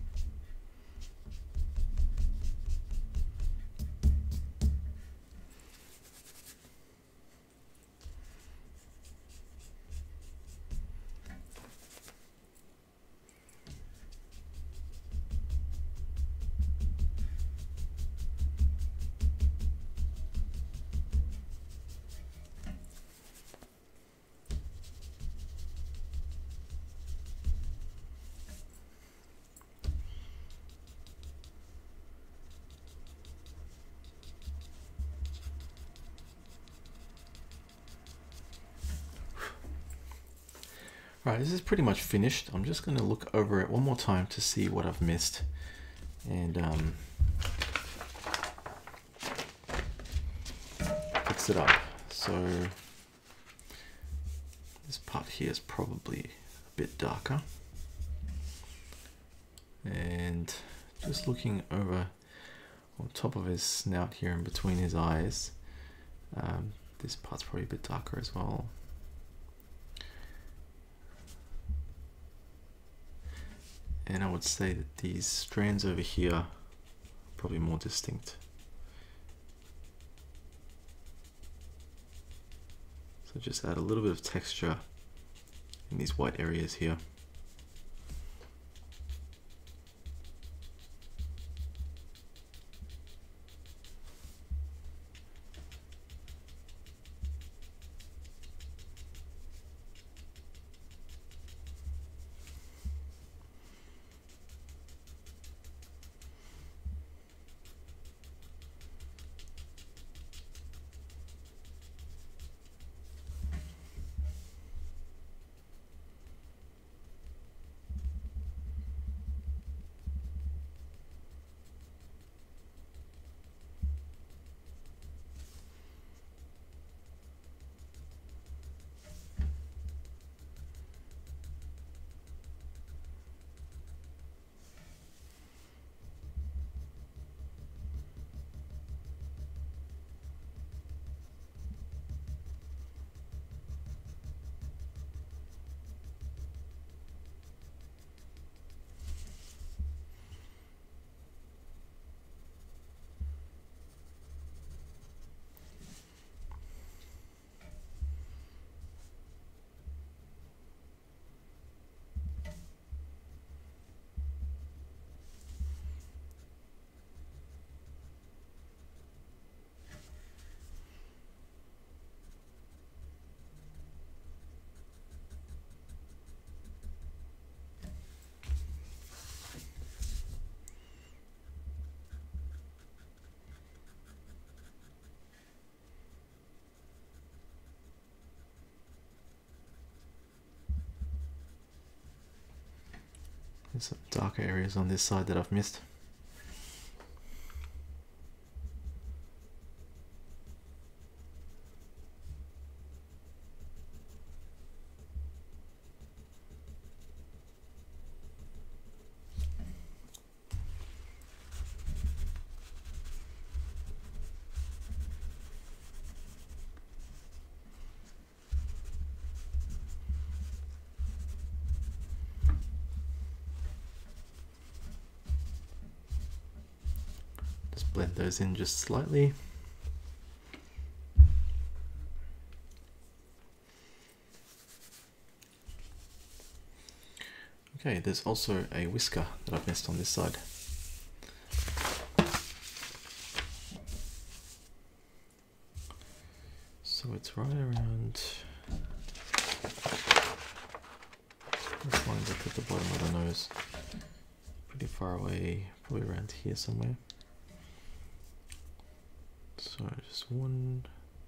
Right, this is pretty much finished. I'm just going to look over it one more time to see what I've missed and um, fix it up. So this part here is probably a bit darker. And just looking over on top of his snout here and between his eyes, um, this part's probably a bit darker as well. And I would say that these strands over here are probably more distinct. So just add a little bit of texture in these white areas here. There's some darker areas on this side that I've missed. Blend those in just slightly. Okay, there's also a whisker that I've missed on this side. So it's right around, this line's up at the bottom of the nose, pretty far away, probably around here somewhere. So just one.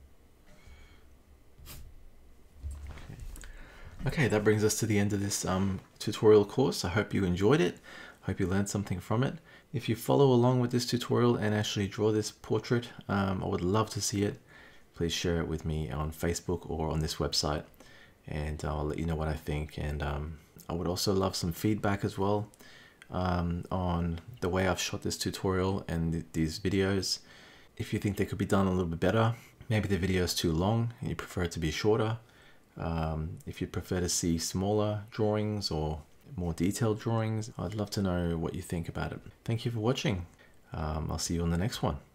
Okay. Okay, that brings us to the end of this um, tutorial course. I hope you enjoyed it. I hope you learned something from it. If you follow along with this tutorial and actually draw this portrait, um, I would love to see it. Please share it with me on Facebook or on this website, and I'll let you know what I think. And um, I would also love some feedback as well um, on the way I've shot this tutorial and th these videos. If you think they could be done a little bit better, maybe the video is too long and you prefer it to be shorter. Um, if you prefer to see smaller drawings or more detailed drawings, I'd love to know what you think about it. Thank you for watching. Um, I'll see you on the next one.